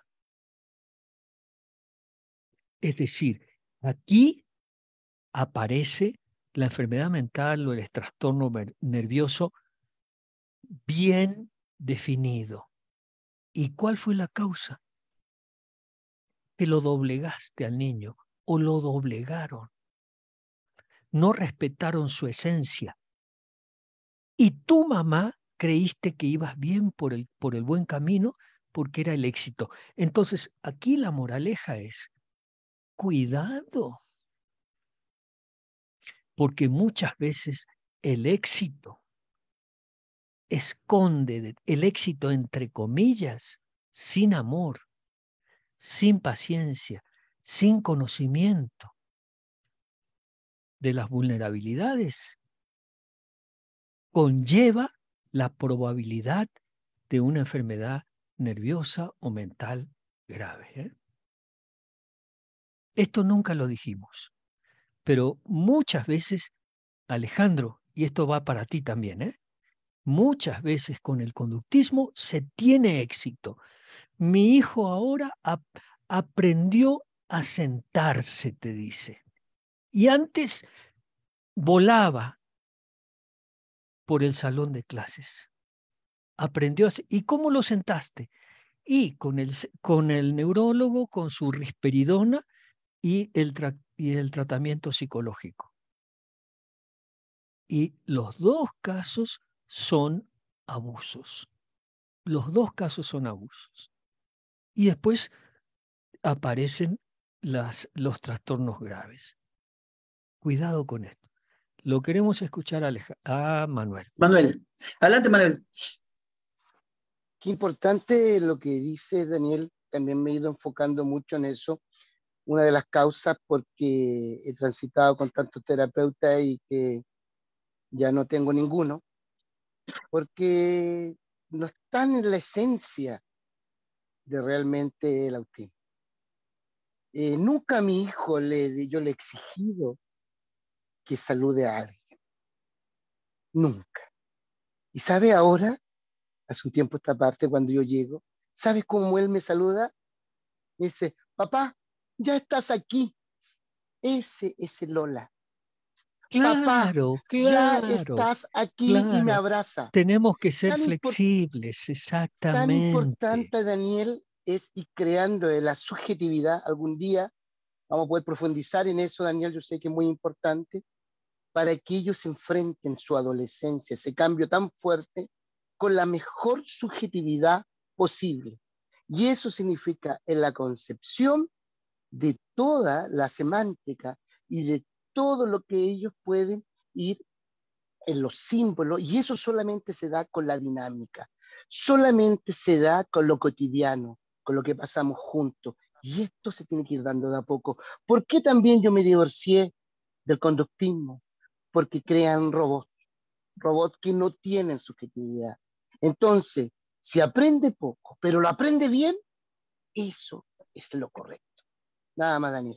Es decir, aquí aparece la enfermedad mental o el trastorno nervioso bien definido. ¿Y cuál fue la causa? Que lo doblegaste al niño o lo doblegaron. No respetaron su esencia. Y tu mamá creíste que ibas bien por el, por el buen camino porque era el éxito. Entonces, aquí la moraleja es, cuidado, porque muchas veces el éxito esconde, el éxito entre comillas, sin amor, sin paciencia, sin conocimiento de las vulnerabilidades, conlleva la probabilidad de una enfermedad nerviosa o mental grave. ¿eh? Esto nunca lo dijimos, pero muchas veces, Alejandro, y esto va para ti también, ¿eh? muchas veces con el conductismo se tiene éxito, Mi hijo ahora ap aprendió a sentarse, te dice. Y antes volaba por el salón de clases. Aprendió a... ¿Y cómo lo sentaste? Y con el, con el neurólogo, con su risperidona y el, tra y el tratamiento psicológico. Y los dos casos son abusos. Los dos casos son abusos. Y después aparecen las, los trastornos graves. Cuidado con esto. Lo queremos escuchar a, Aleja a Manuel. Manuel. Adelante, Manuel. Qué importante lo que dice Daniel. También me he ido enfocando mucho en eso. Una de las causas porque he transitado con tantos terapeutas y que ya no tengo ninguno, porque no están en la esencia de realmente el autismo. Eh, nunca a mi hijo le, yo le he exigido que salude a alguien. Nunca. Y sabe ahora, hace un tiempo esta parte, cuando yo llego, ¿sabes cómo él me saluda? Me dice, papá, ya estás aquí. Ese es el Lola. Claro, papá, claro, ya estás aquí claro. y me abraza. Tenemos que ser Tan flexibles, Tan exactamente. importante, Daniel, es ir creando la subjetividad. Algún día vamos a poder profundizar en eso, Daniel, yo sé que es muy importante, para que ellos enfrenten su adolescencia, ese cambio tan fuerte, con la mejor subjetividad posible. Y eso significa en la concepción de toda la semántica y de todo lo que ellos pueden ir en los símbolos, y eso solamente se da con la dinámica, solamente se da con lo cotidiano, con lo que pasamos juntos, y esto se tiene que ir dando de a poco. ¿Por qué también yo me divorcié del conductismo? Porque crean robots, robots que no tienen subjetividad. Entonces, si aprende poco, pero lo aprende bien, eso es lo correcto. Nada más, Daniel.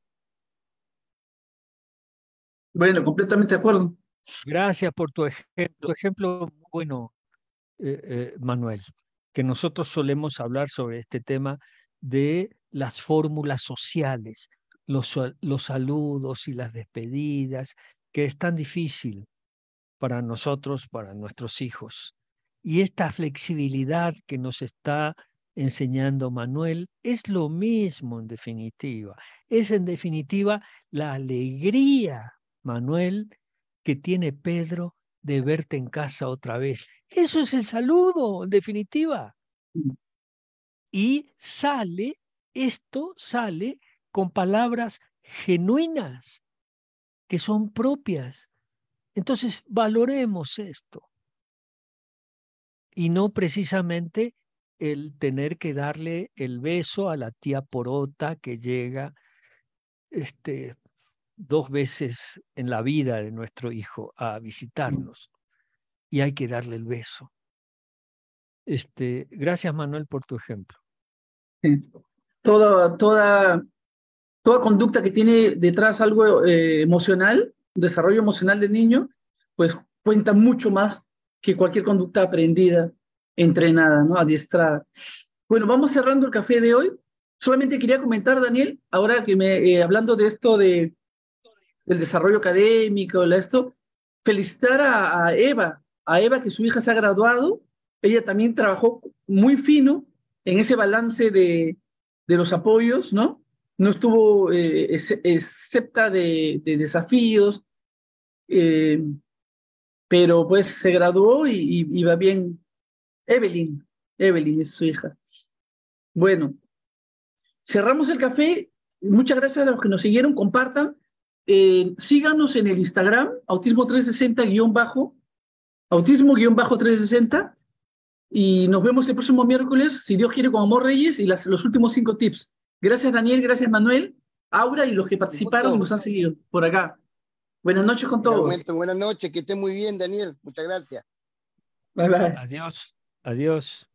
Bueno, completamente de acuerdo. Gracias por tu ejemplo, tu ejemplo muy bueno, eh, eh, Manuel, que nosotros solemos hablar sobre este tema de las fórmulas sociales, los, los saludos y las despedidas, que es tan difícil para nosotros, para nuestros hijos. Y esta flexibilidad que nos está enseñando Manuel es lo mismo en definitiva. Es en definitiva la alegría, Manuel, que tiene Pedro de verte en casa otra vez. Eso es el saludo, en definitiva. Y sale, esto sale con palabras genuinas, que son propias. Entonces, valoremos esto. Y no precisamente el tener que darle el beso a la tía Porota que llega este, dos veces en la vida de nuestro hijo a visitarnos. Y hay que darle el beso. Este, gracias, Manuel, por tu ejemplo. Sí. Toda, toda, toda conducta que tiene detrás algo eh, emocional, desarrollo emocional del niño, pues cuenta mucho más que cualquier conducta aprendida, entrenada, ¿no? Adiestrada. Bueno, vamos cerrando el café de hoy. Solamente quería comentar, Daniel, ahora que me, eh, hablando de esto de, del desarrollo académico, esto, felicitar a, a Eva, a Eva que su hija se ha graduado. Ella también trabajó muy fino en ese balance de, de los apoyos, ¿no? No estuvo eh, excepta de, de desafíos, eh, pero pues se graduó y, y, y va bien. Evelyn, Evelyn es su hija. Bueno, cerramos el café. Muchas gracias a los que nos siguieron, compartan. Eh, síganos en el Instagram, autismo trescientos sesenta guión bajo, autismo guión bajo trescientos sesenta, y nos vemos el próximo miércoles, si Dios quiere, con Amor Reyes y las, los últimos cinco tips. Gracias, Daniel, gracias, Manuel, Aura y los que participaron y nos han seguido por acá. Buenas noches con todos. Momento, buenas noches, que esté muy bien, Daniel. Muchas gracias. Bye, bye. Adiós. Adiós.